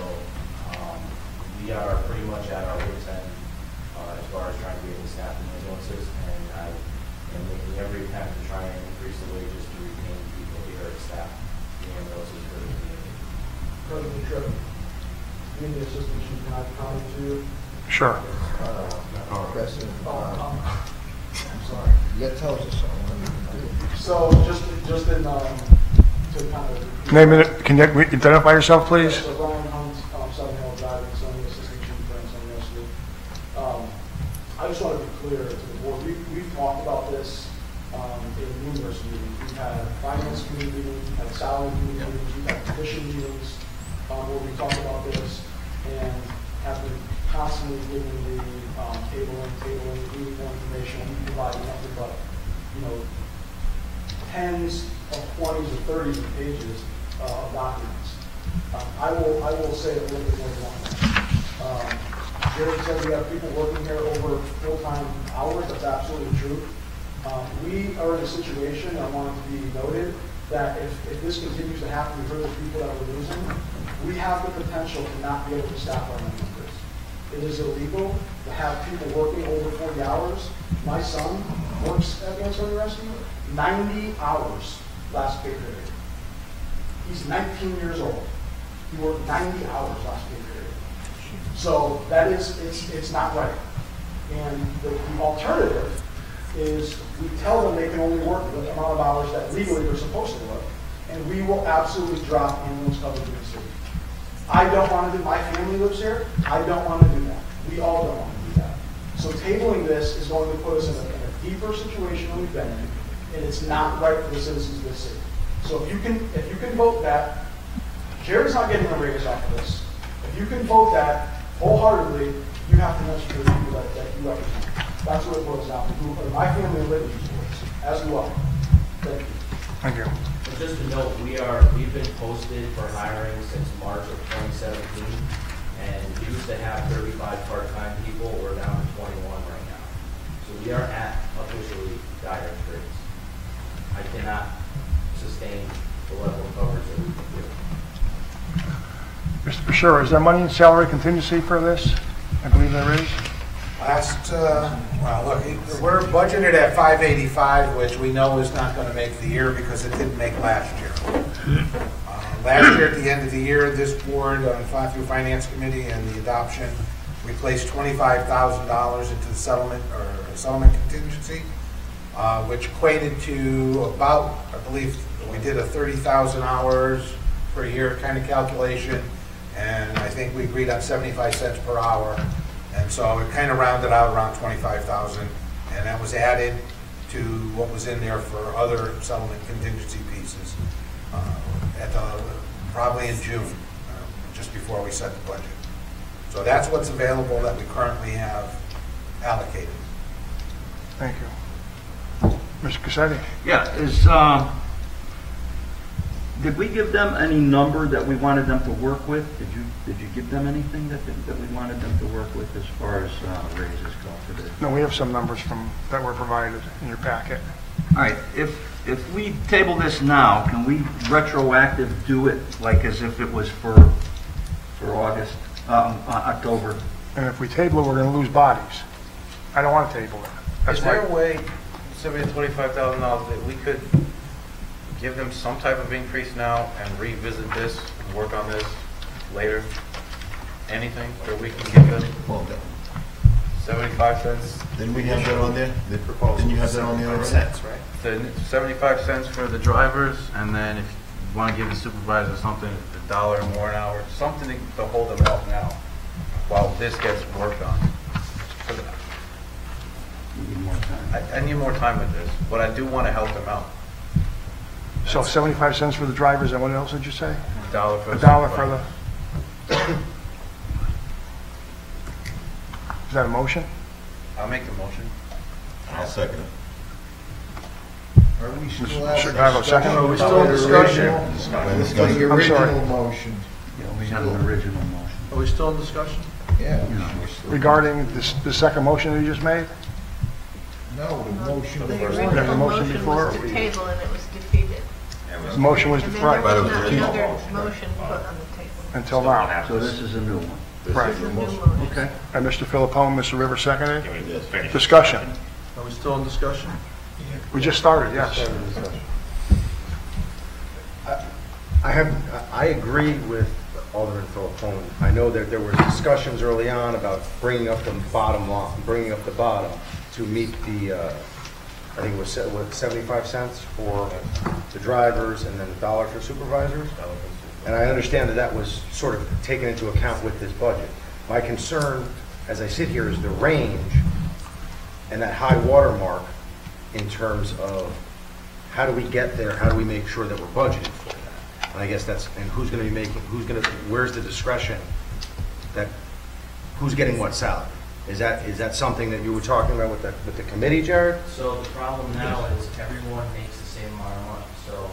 we are pretty much at our wit's end as far as trying to be able to staff the ambulances, and I am making every attempt to try and increase the wages to retain people here at staff the ambulances for the community. President Tripp, Community Assistant Chief, can I comment to you? Sure. President, I'm sorry. You gotta tell us something. So just in, to kind of. Name it, can you identify yourself, please? So Ryan Hunt, Southern Hill Driving, Sonny Assistant Chief, and Sonny Rescue. I just want to be clear to the board, we've talked about this in numerous meetings. We've had finance committee meetings, we've had salary committee meetings, we've had commission meetings where we talked about this and have been constantly giving the tabling, giving more information, and providing nothing but, tens of 20s or 30s of pages of documents. I will say a little bit more than that. Jerry said we have people working here over full-time hours. That's absolutely true. We are in a situation, I want it to be noted, that if this continues to happen, we've heard the people that we're losing, we have the potential to not be able to staff our members. It is illegal to have people working over 40 hours. My son works at Ansonia Rescue 90 hours last pay period. He's 19 years old. He worked 90 hours last pay period. So that is, it's not right. And the alternative is we tell them they can only work the amount of hours that legally they're supposed to work, and we will absolutely drop ambulance coverage in the city. I don't want to do, my family lives here, I don't want to do that. We all don't want to do that. So tabling this is going to put us in a deeper situation than we've been in, and it's not right for the citizens of this city. So if you can vote that, Jerry's not getting a raise off of this. If you can vote that wholeheartedly, you have to answer to the people that you represent. That's what it boils down to. My family lives in these boards as well. Thank you. Thank you. But just to note, we've been posted for hiring since March of 2017, and we used to have 35 part-time people. We're down to 21 right now. So we are at officially dire straits. I cannot sustain the level of coverage that we can do. Mr. Bashir, is there money in salary contingency for this? I believe there is. Well, look, we're budgeted at 585, which we know is not going to make the year because it didn't make last year. Last year, at the end of the year, this board, through Finance Committee and the adoption, we placed $25,000 into the settlement contingency, which equated to about, I believe, we did a 30,000 hours per year kind of calculation, and I think we agreed on 75 cents per hour. And so it kind of rounded out around 25,000, and that was added to what was in there for other settlement contingency pieces probably in June, just before we set the budget. So that's what's available that we currently have allocated. Thank you. Mr. Cassetti? Yeah, did we give them any number that we wanted them to work with? Did you give them anything that we wanted them to work with as far as raises go for this? No, we have some numbers that were provided in your packet. All right, if we table this now, can we retroactive do it like as if it was for August, October? And if we table it, we're going to lose bodies. I don't want to table it. That's Is there a way, $25,000, that we could give them some type of increase now and revisit this and work on this later? Anything that we can give them? 75 cents? Then we have that on there? The proposal. Then you have that on there already? Cents, right? The 75 cents for the drivers, and then if you want to give the supervisor something, $1 more an hour, something to hold them off now while this gets worked on. I need more time with this, but I do want to help them out. So 75 cents for the drivers, and what else did you say? $1 for A the dollar for supervisor. the... Is that a motion? I'll make the motion. I'll second it. Are we still Should I have a second? Are we still in discussion? The I'm sorry. original motion. Yeah, we had an original motion. Are we still in discussion? Yeah. Regarding the second motion that you just made? No, the motion. The have a original motion motion before? was to table and it was defeated. The motion was And then right. there was not another motion put on the table. Until now. So this is a new one. Right. This is a new motion. Okay. And Mr. Philippone, Mr. Rivers seconded. Discussion. Are we still in discussion? We just started, yes. I agree with Alderman Philippone. I know that there were discussions early on about bringing up the bottom line, bringing up the bottom to meet the, I think it was 75 cents for the drivers and then $1 for supervisors. And I understand that that was sort of taken into account with this budget. My concern, as I sit here, is the range and that high water mark in terms of how do we get there, how do we make sure that we're budgeted for that? And I guess that's, and who's going to be making, where's the discretion that, who's getting what salary? Is that something that you were talking about with the committee, Jared? So the problem now is everyone makes the same amount of money. So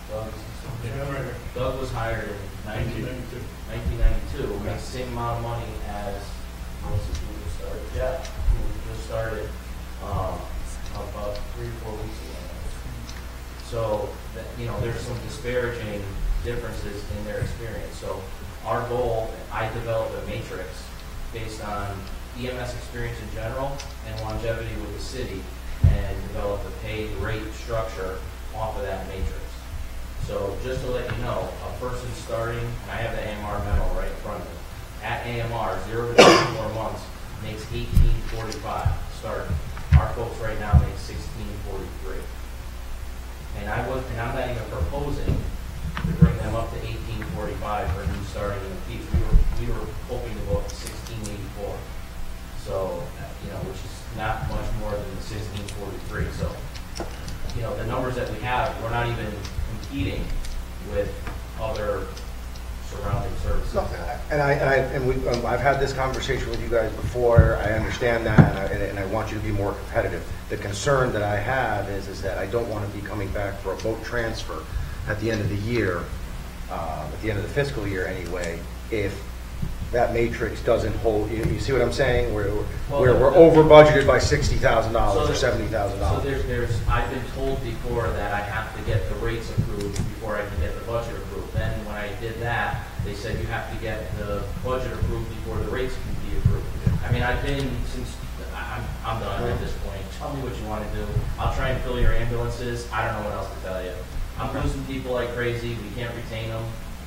Doug was hired in 1992, makes the same amount of money as, who just started? Jeff, who just started about 3 or 4 weeks ago. So, there's some disparaging differences in their experience. So our goal, I developed a matrix based on EMS experience in general and longevity with the city, and developed a paid rate structure off of that matrix. So just to let you know, a person starting, and I have the AMR memo right in front of me, at AMR, 0 to 24 months, makes $18.45 starting. Our folks right now make $16.43. And I'm not even proposing to bring them up to $18.45 for new starting in the piece. We were hoping to go up to $16.84. So, which is not much more than the $16.43. So, the numbers that we have, we're not even competing with other surrounding services. I've had this conversation with you guys before. I understand that, and I want you to be more competitive. The concern that I have is that I don't want to be coming back for a vote transfer at the end of the year, at the end of the fiscal year anyway, if that matrix doesn't hold. You see what I'm saying? We're over budgeted by $60,000 or $70,000. So I've been told before that I have to get the rates approved before I can get the budget approved. Then when I did that, they said you have to get the budget approved before the rates can be approved. I mean, I've been since I'm done at this point. Tell me what you want to do. I'll try and fill your ambulances. I don't know what else to tell you. I'm losing people like crazy. We can't retain them.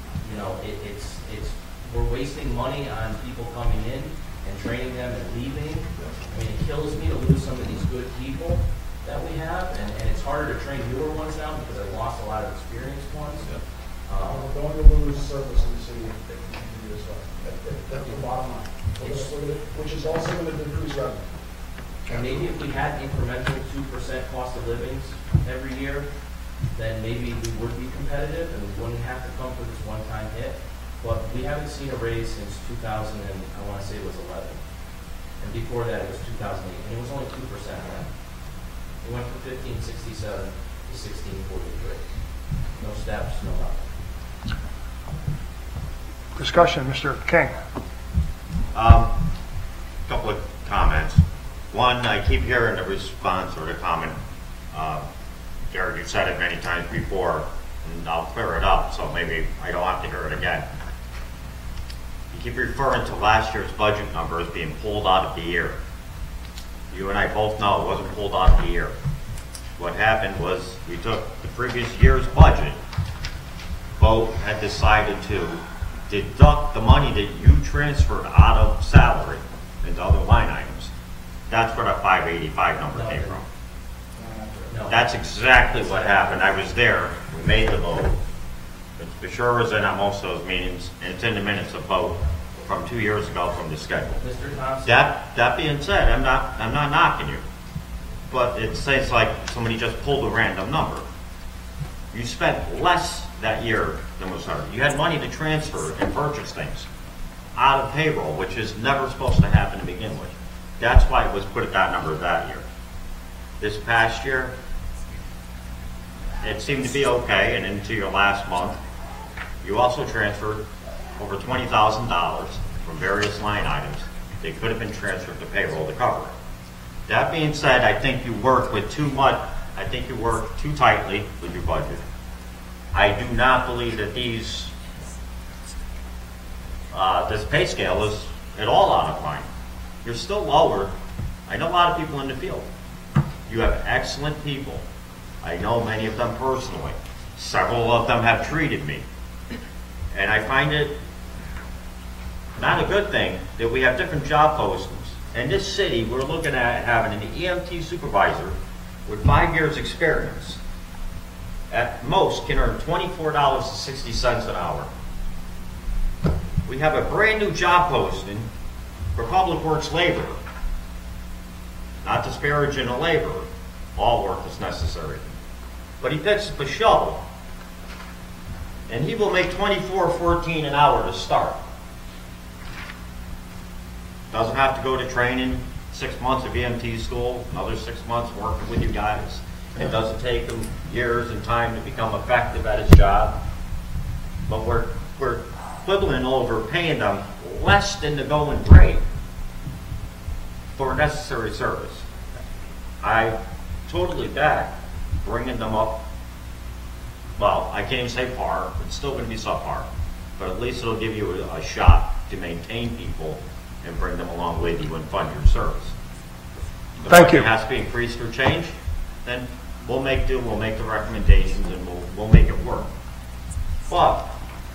We're wasting money on people coming in and training them and leaving. I mean, it kills me to lose some of these good people that we have, and it's harder to train newer ones now because I lost a lot of experienced ones. Don't lose service in the city if they continue this way. That's the bottom line. Which is also going to decrease revenue. And maybe if we had incremental 2% cost of livings every year, then maybe we would be competitive and we wouldn't have to come for this one-time hit. But we haven't seen a raise since 2000, and I want to say it was 11. and before that it was 2008, and it was only 2% then. It went from 1567 to 1643. No steps, no nothing. Discussion, Mr. King. Couple of comments. One, I keep hearing the response or the comment, Jared, you said it many times before, and I'll clear it up, so maybe I don't have to hear it again. You keep referring to last year's budget numbers being pulled out of the year. You and I both know it wasn't pulled out of the year. What happened was we took the previous year's budget, vote had decided to deduct the money that you transferred out of salary into other line items. That's where the 585 number came from. That's exactly what happened. I was there. We made the vote. Mr. Bashir was in on most of those meetings, and it's in the minutes of vote from 2 years ago from the schedule. Mr. Thompson. That being said, I'm not knocking you, but it seems like somebody just pulled a random number. You spent less that year than was earned. You had money to transfer and purchase things out of payroll, which is never supposed to happen to begin with. That's why it was put at that number that year. This past year, it seemed to be okay, and into your last month, you also transferred over $20,000 from various line items that could have been transferred to payroll to cover it. That being said, I think you worked with too much. I think you worked too tightly with your budget. I do not believe that this pay scale is at all out of line. You're still lower. I know a lot of people in the field. You have excellent people. I know many of them personally. Several of them have treated me. And I find it not a good thing that we have different job postings. In this city, we're looking at having an EMT supervisor with 5 years experience at most can earn $24.60 an hour. We have a brand new job posting for public works laborer. Not disparaging a laborer, all work is necessary. But he picks up a shovel and he will make $24.14 an hour to start. Doesn't have to go to training, 6 months of EMT school, another 6 months working with you guys. It doesn't take him years and time to become effective at his job. But we're quibbling over paying them less than the going rate for necessary service. I totally back bringing them up. Well, I can't even say par. It's still going to be subpar. But at least it'll give you a shot to maintain people and bring them along with you and fund your service. If Thank you. it has to be increased or changed, then we'll make do, we'll make the recommendations, and we'll make it work. But,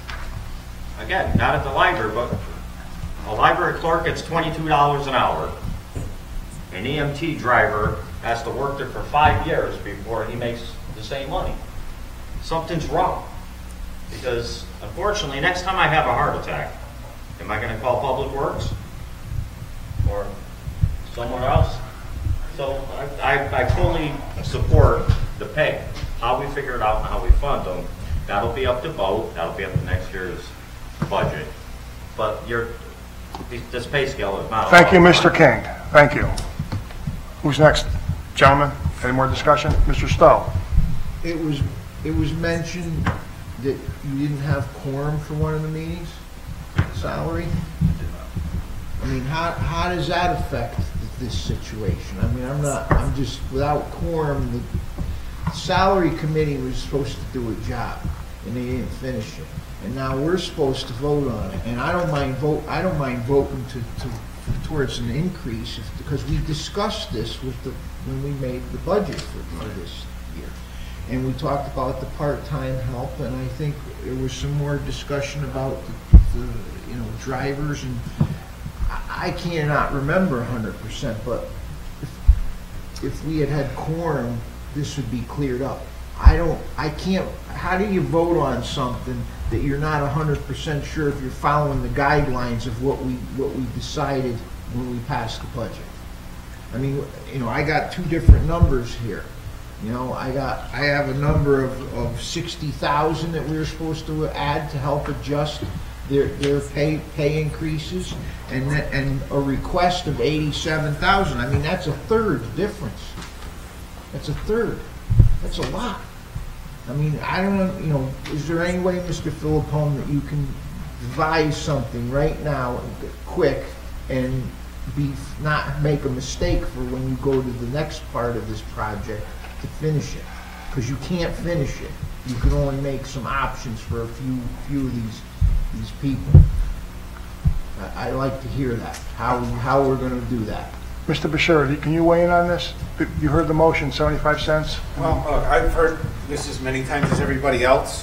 again, not at the library, but a library clerk gets $22 an hour. An EMT driver has to work there for 5 years before he makes the same money. Something's wrong. Because, unfortunately, next time I have a heart attack, am I going to call Public Works? Or somewhere else? So I fully support the pay. How we figure it out and how we fund them, that'll be up to vote. That'll be up to next year's budget. But this pay scale is not. Thank you, Mr. King. Thank you. Who's next? Gentlemen, any more discussion? Mr. Stowe. It was mentioned that you didn't have quorum for one of the meetings, salary? I mean, how does that affect this situation? I mean, I'm just, without quorum, the salary committee was supposed to do a job, and they didn't finish it. And now we're supposed to vote on it, and I don't mind voting towards an increase, because we discussed this when we made the budget for this year. And we talked about the part-time help, and I think there was some more discussion about the drivers, and I cannot remember 100%, but if we had quorum, this would be cleared up. I can't, how do you vote on something that you're not 100% sure if you're following the guidelines of what we decided when we passed the budget? I mean, I got two different numbers here. I have a number of 60,000 that we were supposed to add to help adjust their pay increases and a request of 87,000. I mean, that's a third difference. That's a third. That's a lot. I mean, I don't know, you know, is there any way, Mr. Philippone, that you can devise something right now, quick, and not make a mistake for when you go to the next part of this project to finish it? Because you can't finish it. You can only make some options for a few of these people. I'd like to hear that, how we're going to do that. Mr. Bashir, can you weigh in on this? You heard the motion, 75 cents? Well, look, I've heard this as many times as everybody else.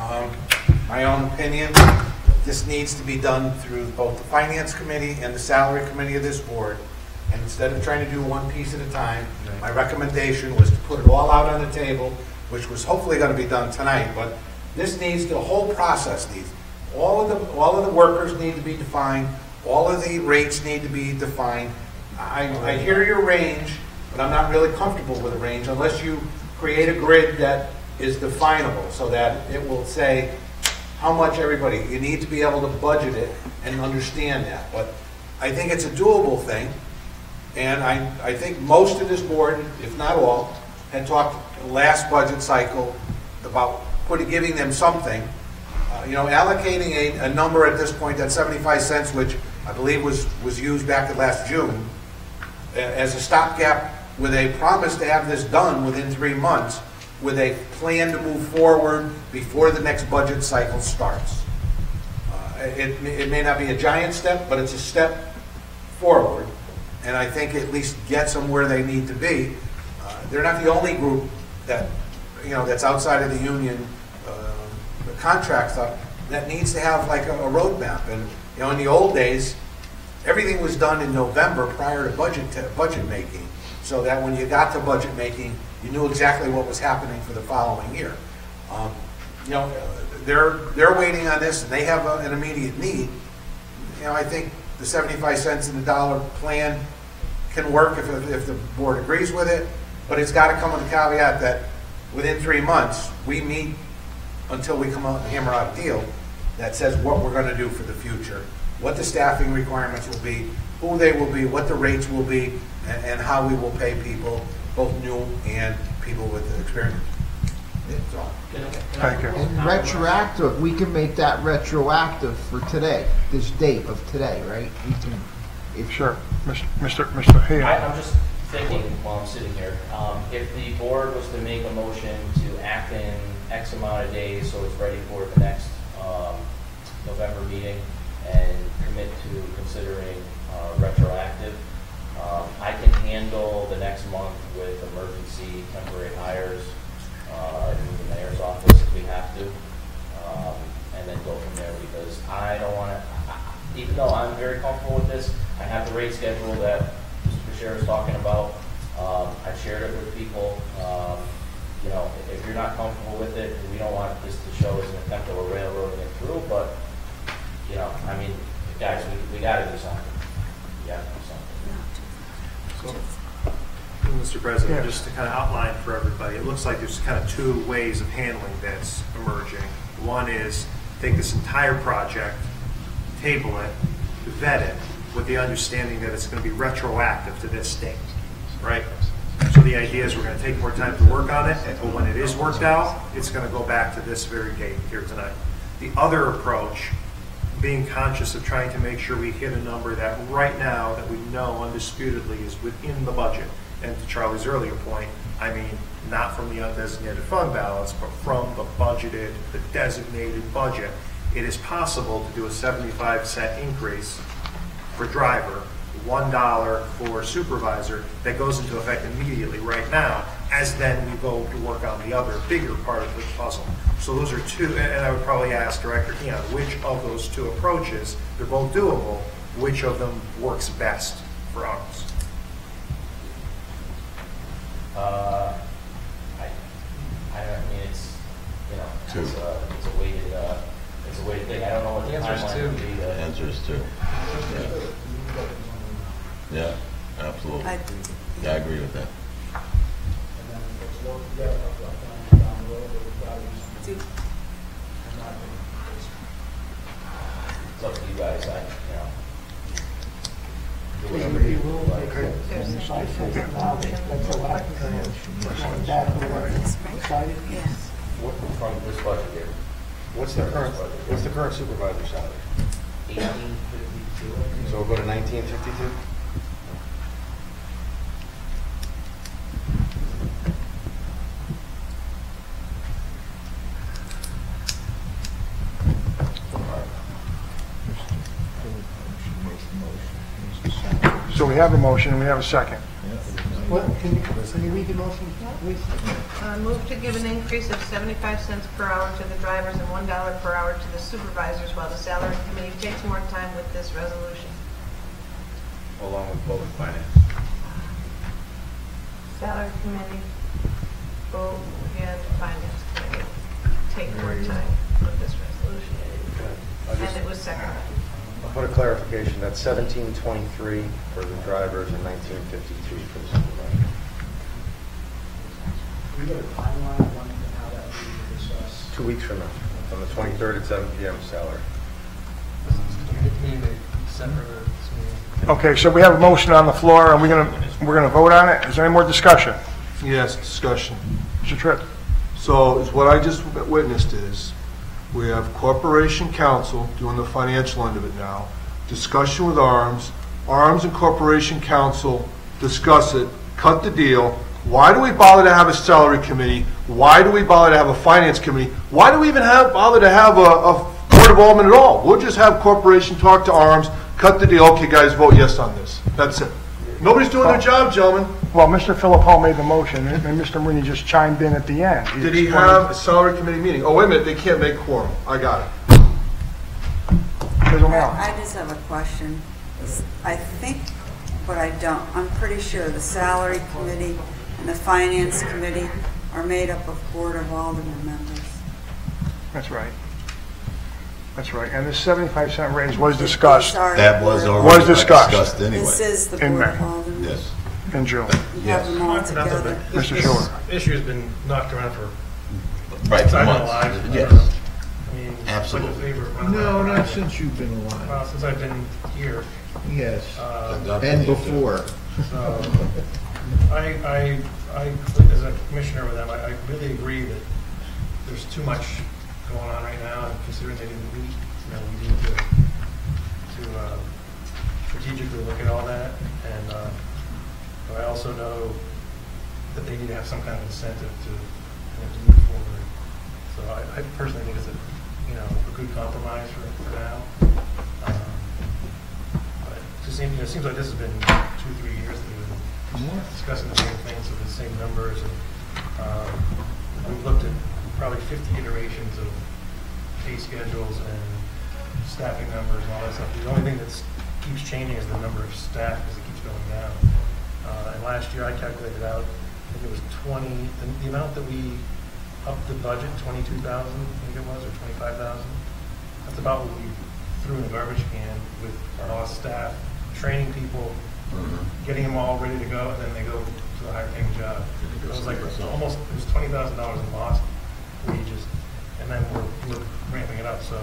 My own opinion, this needs to be done through both the Finance Committee and the Salary Committee of this board. And instead of trying to do one piece at a time, my recommendation was to put it all out on the table, which was hopefully going to be done tonight. But this needs, the whole process needs, all of the workers need to be defined, all of the rates need to be defined. I hear your range, but I'm not really comfortable with a range unless you create a grid that is definable so that it will say how much everybody, you need to be able to budget it and understand that. But I think it's a doable thing, and I think most of this board, if not all, had talked last budget cycle about giving them something. You know, allocating a number at this point, that 75 cents, which I believe was used back at last June, as a stopgap with a promise to have this done within 3 months, with a plan to move forward before the next budget cycle starts. It may not be a giant step, but it's a step forward, and I think at least gets them where they need to be. They're not the only group that, you know, that's outside of the union, the contract stuff, that needs to have like a roadmap. And, you know, in the old days, everything was done in November prior to budget making, so that when you got to budget making, you knew exactly what was happening for the following year. You know, they're waiting on this, and they have an immediate need. You know, I think the 75 cents in the dollar plan can work if the board agrees with it, but it's got to come with a caveat that within 3 months, we meet until we come out and hammer out a deal that says what we're going to do for the future, what the staffing requirements will be, who they will be, what the rates will be, and how we will pay people, both new and people with experience. That's all. Thank you. And retroactive, we can make that retroactive for today, this date of today, right? We can. Sure. Mr. Hay. I'm just thinking while I'm sitting here, if the board was to make a motion to act in X amount of days so it's ready for the next November meeting and commit to considering retroactive, I can handle the next month with emergency temporary hires in the mayor's office if we have to, and then go from there, because I don't want to, even though I'm very comfortable with this, I have the rate schedule that Mr. Bashir is talking about. I've shared it with people. You know, if you're not comfortable with it, we don't want this to show as an attempt of railroading it through, but, you know, I mean, guys, we got to do something. We got to do something. Mr. President, just to kind of outline for everybody, it looks like there's kind of two ways of handling that's emerging. One is take this entire project, table it, vet it, with the understanding that it's going to be retroactive to this date, right? So the idea is we're going to take more time to work on it, but when it is worked out, it's going to go back to this very date here tonight. The other approach, being conscious of trying to make sure we hit a number that right now that we know undisputedly is within the budget. And to Charlie's earlier point, I mean, not from the undesignated fund balance, but from the budgeted, the designated budget. It is possible to do a 75-cent increase for driver, $1 for supervisor, that goes into effect immediately right now, as then we go to work on the other bigger part of the puzzle. So those are two, and I would probably ask Director Keon, which of those two approaches, they're both doable, which of them works best for us? I mean, it's, you know, it's a weighted thing. I don't know what the timeline would be. The answer is 2. Yeah, absolutely. Yeah, I agree with that. So I said, now let's elect going back to what we decided. From this budget year. What's the current supervisor salary? 1852. So we'll go to 1952? So we have a motion and we have a second. What, can you read the motion, please? Move to give an increase of 75 cents per hour to the drivers and $1 per hour to the supervisors while the salary committee takes more time with this resolution. Along with public finance. Salary committee, vote, and finance committee take more time with this resolution. And it was seconded. I'll put a clarification, that's 1723 for the drivers and 1952 for the supervisors. We got a timeline on how that will be discussed. 2 weeks from now, on the 23rd at 7 p.m. salary. Okay, so we have a motion on the floor, and we're gonna vote on it. Is there any more discussion? Yes, discussion. Mr. Tripp? So is what I just witnessed is, we have Corporation Counsel doing the financial end of it now, discussion with Arms and Corporation Counsel discuss it, cut the deal. Why do we bother to have a salary committee? Why do we bother to have a finance committee? Why do we even bother to have a board of aldermen at all? We'll just have Corporation talk to Arms, cut the deal, okay guys, vote yes on this. That's it. Nobody's doing their job, gentlemen. Well, Mr. Philippou made the motion, and Mr. Marini just chimed in at the end. Did he have a salary committee meeting? Oh, wait a minute, they can't make quorum. I got it. I just have a question. I think, but I don't, I'm pretty sure the salary committee and the finance committee are made up of Board of Aldermen members. That's right. That's right. And this 75-cent raise was discussed. That was already discussed anyway. This is the In Board May. of Aldermen. Yes. In June. You have them all together. Mr. Shore. Issue has been knocked around for Right, since for I've been months. alive. Yes. I mean, Absolutely. like a favor of mine. No, not since you've been alive. Well, since I've been here. Yes, Um, and before. So, I, as a commissioner with them, I really agree that there's too much going on right now, and considering they didn't meet, we need to strategically look at all that, and but I also know that they need to have some kind of incentive to move forward. So I personally think it's a good compromise for now. But it just seems, it seems like this has been 2-3 years that we've been discussing the same things with the same numbers, and we've looked at probably 50 iterations of pay schedules and staffing numbers and all that stuff. The only thing that keeps changing is the number of staff because it keeps going down. And last year I calculated out, I think it was 20, the amount that we upped the budget, 22,000, I think it was, or 25,000. That's about what we threw in the garbage can with our lost staff, training people, getting them all ready to go, and then they go to a higher paying job. It was like almost, it was $20,000 in lost wages, and then we're ramping it up, so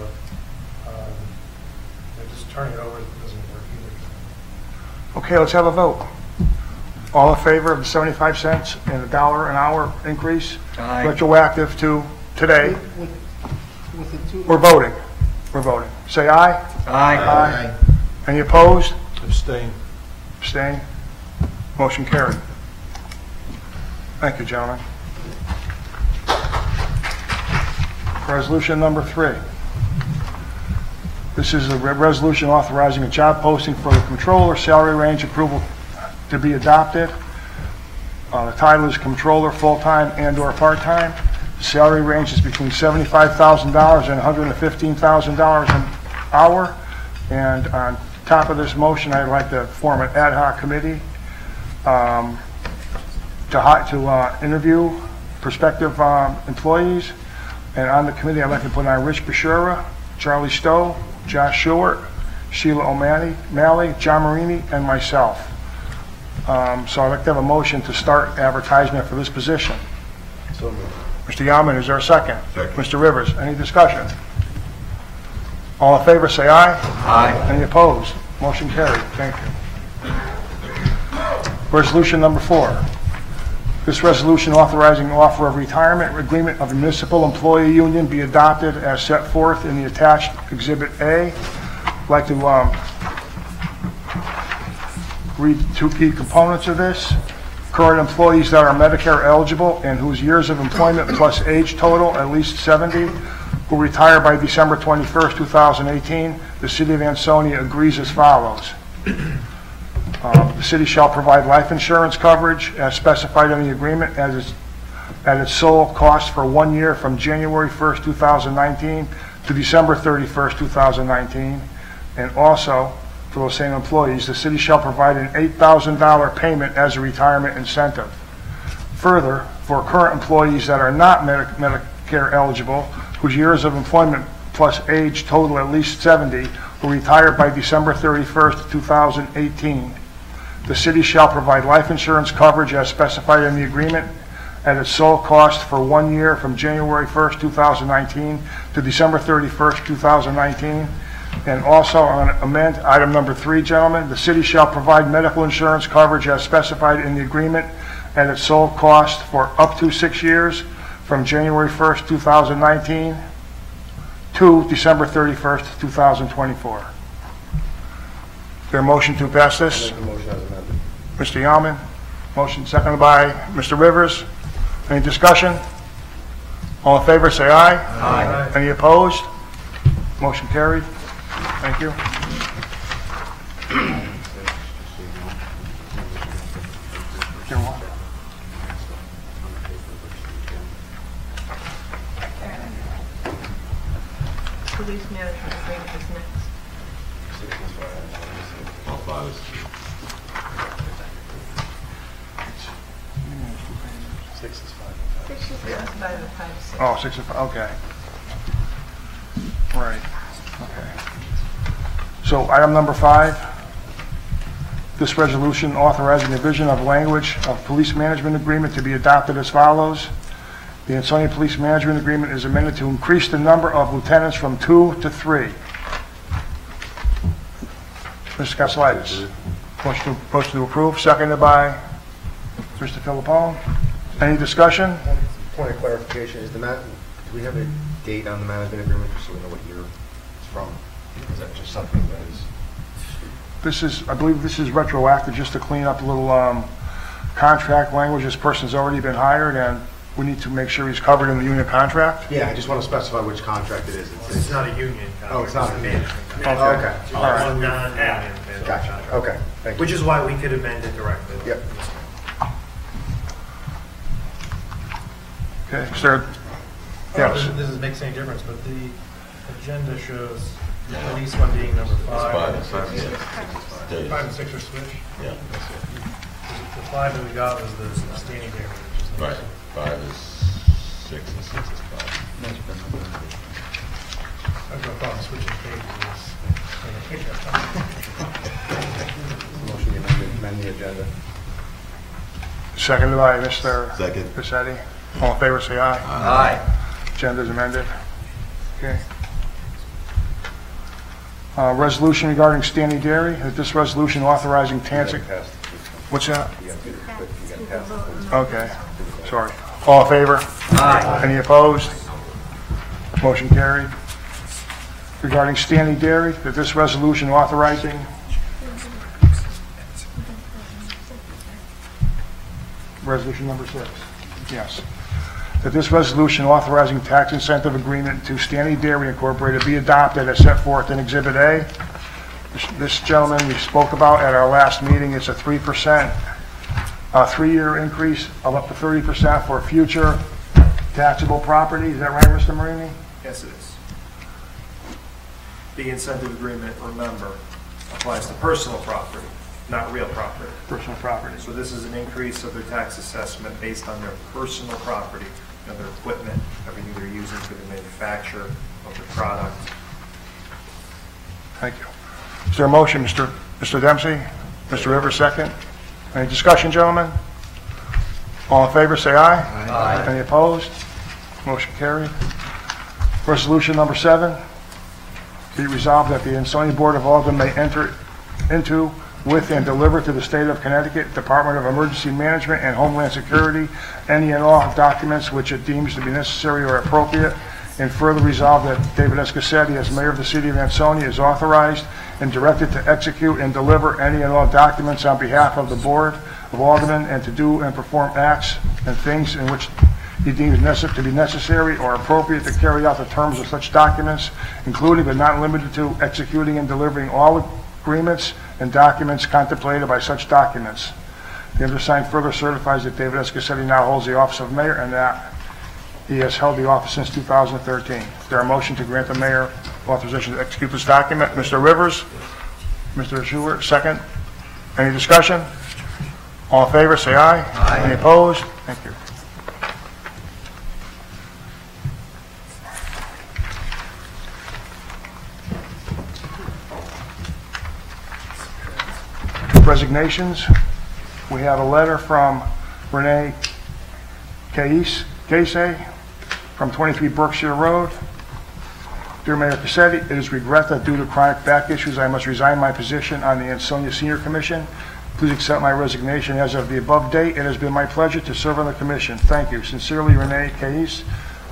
just turning it over doesn't work either. Okay, let's have a vote. All in favor of the 75 cents and $1 an hour increase? Aye. Retroactive to today? With the two. We're voting. We're voting. Say aye. Aye. Any opposed? Abstain. Abstain? Motion carried. Thank you, gentlemen. Resolution number 3. This is a resolution authorizing a job posting for the controller, salary range approval to be adopted. The title is controller, full-time and/or part-time. The salary range is between $75,000 and $115,000 an hour. And on top of this motion, I'd like to form an ad hoc committee to interview prospective employees. And on the committee, I'd like to put on Rich Bashura, Charlie Stowe, Josh Short, Sheila O'Malley, John Marini, and myself. So I'd like to have a motion to start advertisement for this position. So moved. Mr. Yaman, is there a second? Second. Mr. Rivers, any discussion? All in favor, say aye. Aye. Any opposed? Motion carried. Thank you. Resolution number 4. This resolution authorizing offer of retirement agreement of a municipal employee union be adopted as set forth in the attached Exhibit A. I'd like to read 2 key components of this. Current employees that are Medicare eligible and whose years of employment plus age total at least 70 who retire by December 21st, 2018. The City of Ansonia agrees as follows. The city shall provide life insurance coverage as specified in the agreement at its sole cost for 1 year from January 1st, 2019 to December 31st, 2019. And also, for those same employees, the city shall provide an $8,000 payment as a retirement incentive. Further, for current employees that are not Medicare eligible, whose years of employment plus age total at least 70, who retire by December 31st, 2018, the city shall provide life insurance coverage as specified in the agreement at its sole cost for 1 year from January 1st, 2019 to December 31st, 2019. And also on amend item number 3, gentlemen, the city shall provide medical insurance coverage as specified in the agreement at its sole cost for up to 6 years from January 1st, 2019 to December 31st, 2024. Is there a motion to pass this? Mr. Yalman, motion seconded by Mr. Rivers. Any discussion? All in favor, say aye. Aye. Any opposed? Motion carried. Thank you. Police management agreement is next. All 5 is... 6 is 5. 6 is 5 and 5 is 6. Oh, 6 and 5, okay. Right, okay. So item number 5, this resolution authorizing the revision of language of police management agreement to be adopted as follows. The Ansonia Police Management Agreement is amended to increase the number of lieutenants from 2 to 3. Mr. Castellitis. Motion to approve, seconded by Mr. Filippone. Any discussion? Point of clarification, do we have a date on the management agreement, just so we know what year it's from? Is that just something that is... This is, I believe this is retroactive, just to clean up a little contract language. This person's already been hired, and we need to make sure he's covered in the union contract. Yeah, I just want to specify which contract it is. It's not a union contract. Oh, it's not a management Okay. contract. All right. One non-union Gotcha. contract. Okay. Thank you. Which is why we could amend it directly. Yep. Okay, sir. Yes. This makes any difference, but the agenda shows the police one being number 5. 5 and 6. 5 and 6 are switched. Yeah. The 5 that we got was the standing there. Right. 5 is 6 and 6 is 5. I've got a problem switching pages. Motion to amend the agenda. Seconded by Mr. Second. Paccetti. All in favor, say aye. Aye. Agenda is amended. Okay. Resolution regarding Standing Dairy. This resolution authorizing Tansic. What's that? Okay. Sorry. All in favor? Aye. Any opposed? Motion carried. Regarding Standing Dairy, that this resolution authorizing resolution number 6. Yes. That this resolution authorizing tax incentive agreement to Standing Dairy Incorporated be adopted as set forth in Exhibit A. This gentleman we spoke about at our last meeting. It's a 3%, 3-year increase of up to 30% for future taxable property. Is that right, Mr. Marini? Yes, it is. The incentive agreement, remember, applies to personal property, not real property. Personal property. So this is an increase of their tax assessment based on their personal property, their equipment, everything they're using for the manufacture of the product. Thank you. Is there a motion, Mr. Dempsey? Mr. Rivers, second. Any discussion, gentlemen? All in favor, say aye. Aye. Any opposed? Motion carried. Resolution number 7. Be resolved that the Ansonia Board of Aldermen may enter into with and deliver to the State of Connecticut Department of Emergency Management and Homeland Security any and all documents which it deems to be necessary or appropriate, and further resolve that David Escasetti, as mayor of the city of Ansonia, is authorized and directed to execute and deliver any and all documents on behalf of the Board of Aldermen and to do and perform acts and things in which he deems to be necessary or appropriate to carry out the terms of such documents, including but not limited to executing and delivering all agreements and documents contemplated by such documents. The undersigned further certifies that David Escasetti now holds the office of mayor and that he has held the office since 2013. Is there a motion to grant the mayor authorization to execute this document? Mr. Rivers? Mr. Stewart, second. Any discussion? All in favor, say aye. Aye. Any opposed? Thank you. Resignations. We have a letter from Renee Case from 23 Berkshire Road. Dear Mayor Cassetti, it is regret that due to chronic back issues I must resign my position on the Ansonia Senior Commission. Please accept my resignation as of the above date. It has been my pleasure to serve on the commission. Thank you. Sincerely, Renee Case.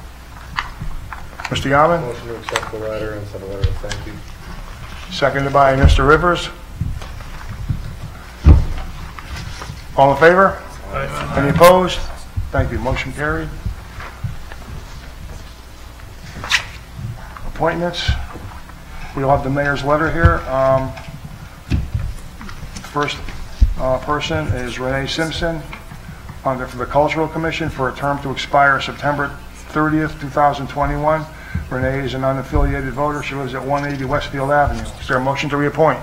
Mr. Yaman? Motion to accept the letter and send a letter of thank you. Seconded by Mr. Rivers. All in favor? Aye. Any opposed? Thank you. Motion carried. Appointments. We all have the mayor's letter here. First person is Renee Simpson for the Cultural Commission for a term to expire September 30th, 2021. Renee is an unaffiliated voter. She lives at 180 Westfield Avenue. Is there a motion to reappoint?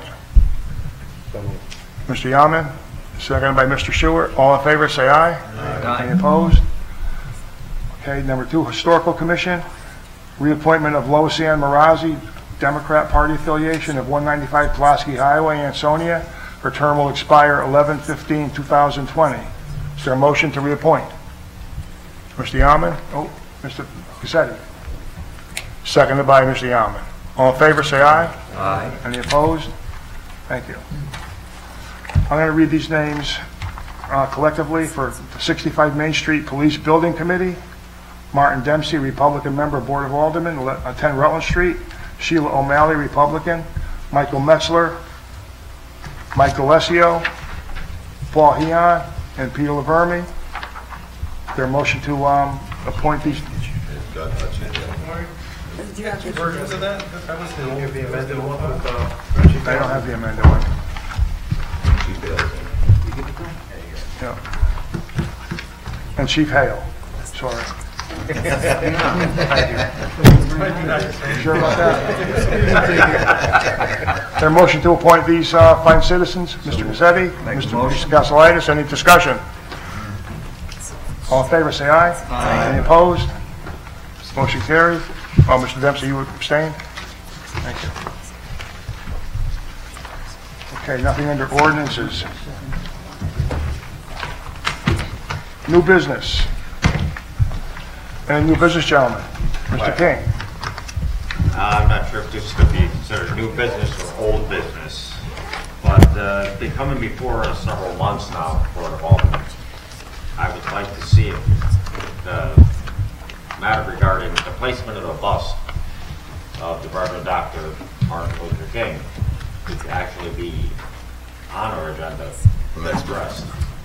Mr. Yaman, seconded by Mr. Stewart. All in favor, say aye. Aye. Any opposed? Okay, number 2, Historical Commission. Reappointment of Lois Ann Marazzi, Democrat Party affiliation of 195 Pulaski Highway, Ansonia. Her term will expire 11/15/2020. Is there a motion to reappoint? Mr. Yaman? Oh, Mr. Cassetti. Seconded by Mr. Yaman. All in favor, say aye. Aye. Any opposed? Thank you. I'm going to read these names collectively for the 65 Main Street Police Building Committee. Martin Dempsey, Republican member, Board of Aldermen, 10 Rutland Street. Sheila O'Malley, Republican. Michael Metzler, Mike Alessio, Paul Heon, and Peter Laverme. Their motion to appoint these. Do you have two versions of that? That was the amended one with I don't have the amended one. Yeah. And Chief Hale. Sorry. Sure about that? Their motion to appoint these fine citizens, Mr. Cassetti, Mr. Castellitis. Any discussion? All in favor, say aye. Aye. Any opposed? Motion carried. Oh, Mr. Dempsey, you abstain? Thank you. Okay, nothing under ordinances. New business. Any new business, gentlemen? Mr. King. I'm not sure if this is going to be considered new business or old business, but it's been coming before us several months now for the Alderman. I would like to see if the matter regarding the placement of a bust of the Reverend Dr. Martin Luther King could actually be on our agenda expressed.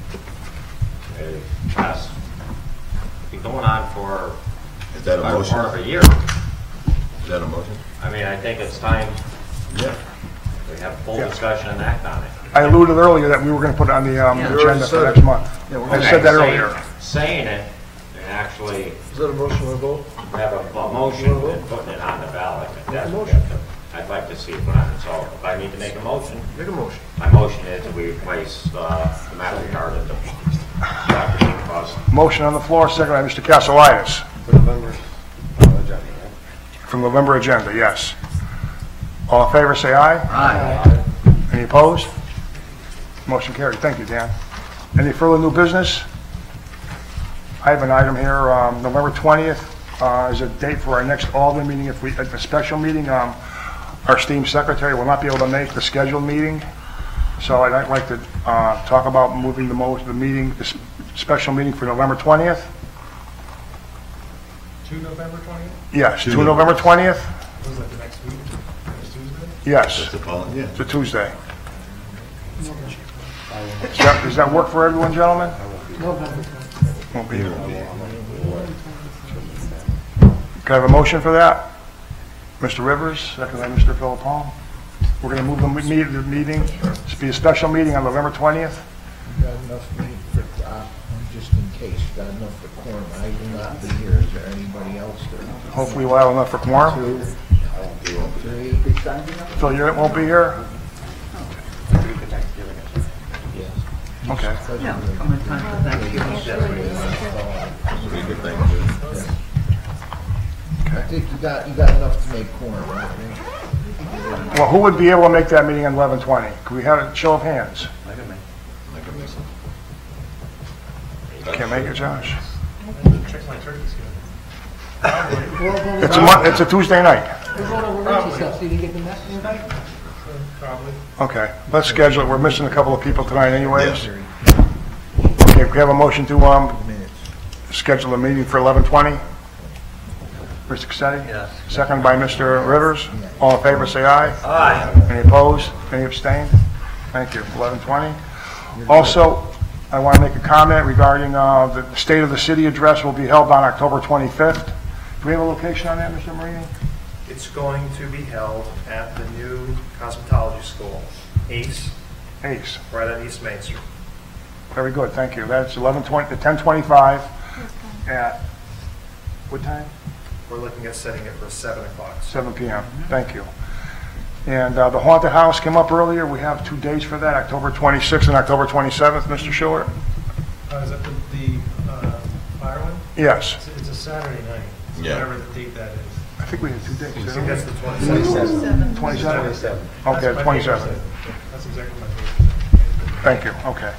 It's been going on for Is that a motion? part of a year. Is that a motion? I mean, I think it's time we have full discussion and act on it. I alluded earlier that we were going to put it on the agenda for next month. I said that earlier. Saying it, and actually Is that a motion or a vote? have a motion and putting it on the ballot. If that's what we have to- I'd like to see it put on it. So if I need to make a motion, Make a motion. my motion is that we replace the matter regarding the Dr. King bust. Motion on the floor, second by Mr. Castellitis. From November agenda, yes. All in favor, say aye. Aye. Any opposed? Motion carried. Thank you, Dan. Any further new business? I have an item here. November 20th is a date for our next Alderman meeting. If we, a special meeting, our esteemed secretary will not be able to make the scheduled meeting. So I'd like to talk about moving the meeting, this special meeting for November 20th. To November 20th? Yes, to November 20th? Was that the next week? Next Tuesday? Yes. It's a Tuesday. Does that work for everyone, gentlemen? November. Won't be here. Can I have a motion for that? Mr. Rivers, second by Mr. Philippone. We're going to move the meeting, to be a special meeting on November 20th. You got enough meat for, just in case, you got enough for quorum. I will not be here. Is there anybody else there? Hopefully we'll have enough for quorum. 2, 3. Phil, you won't be here? Okay. I think you got enough to make quorum, I think. Well, who would be able to make that meeting on 11/20? Could we have a show of hands? Can't make it, Josh? Check my turkey It's a Tuesday night. We're going over Richie's stuff, so you can get the message invite? Probably. Okay, let's schedule it. We're missing a couple of people tonight anyways. Okay, we have a motion to schedule a meeting for 11:20. Mr. Cassetti? Yes. Second by Mr. Rivers. All in favor, say aye. Aye. Any opposed? Any abstained? Thank you. 11:20. Also, I want to make a comment regarding the State of the City address will be held on October 25th. Do we have a location on that, Mr. Marini? It's going to be held at the new cosmetology school, ACE. ACE. Right on East Main Street. Very good, thank you. That's 10:25 at, what time? We're looking at setting it for 7 o'clock. 7 p.m. Thank you. And the haunted house came up earlier. We have 2 dates for that, October 26th and October 27th, Mr. Schiller. Is that the fire one? Yes. It's a Saturday night, so Yeah. whatever the date that is. I think we had 2 dates. I didn't think we? that's the 27th. 27th? Okay, That's my 27th. favorite. That's exactly my favorite. Thank you, okay.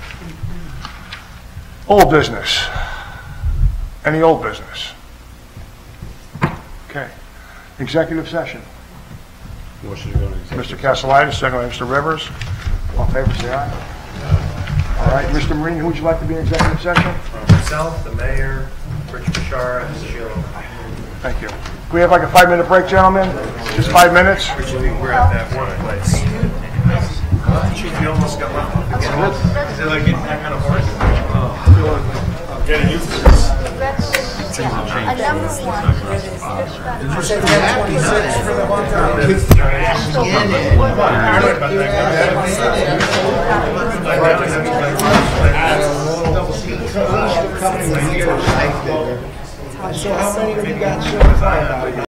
Old business. Any old business? Okay. Executive session. Motion to go to executive. Mr. Castellitis, second by Mr. Rivers. All in favor, say aye. All right, Mr. Marini, who would you like to be in executive session? Myself, the mayor, Rich Bashara, and Sheila. Thank you. Can we have like a 5-minute break, gentlemen? Just 5 minutes? We're at that one place. You almost got left off again. Is it like getting back on a horse? I'm getting used to this. So how many have you got so far?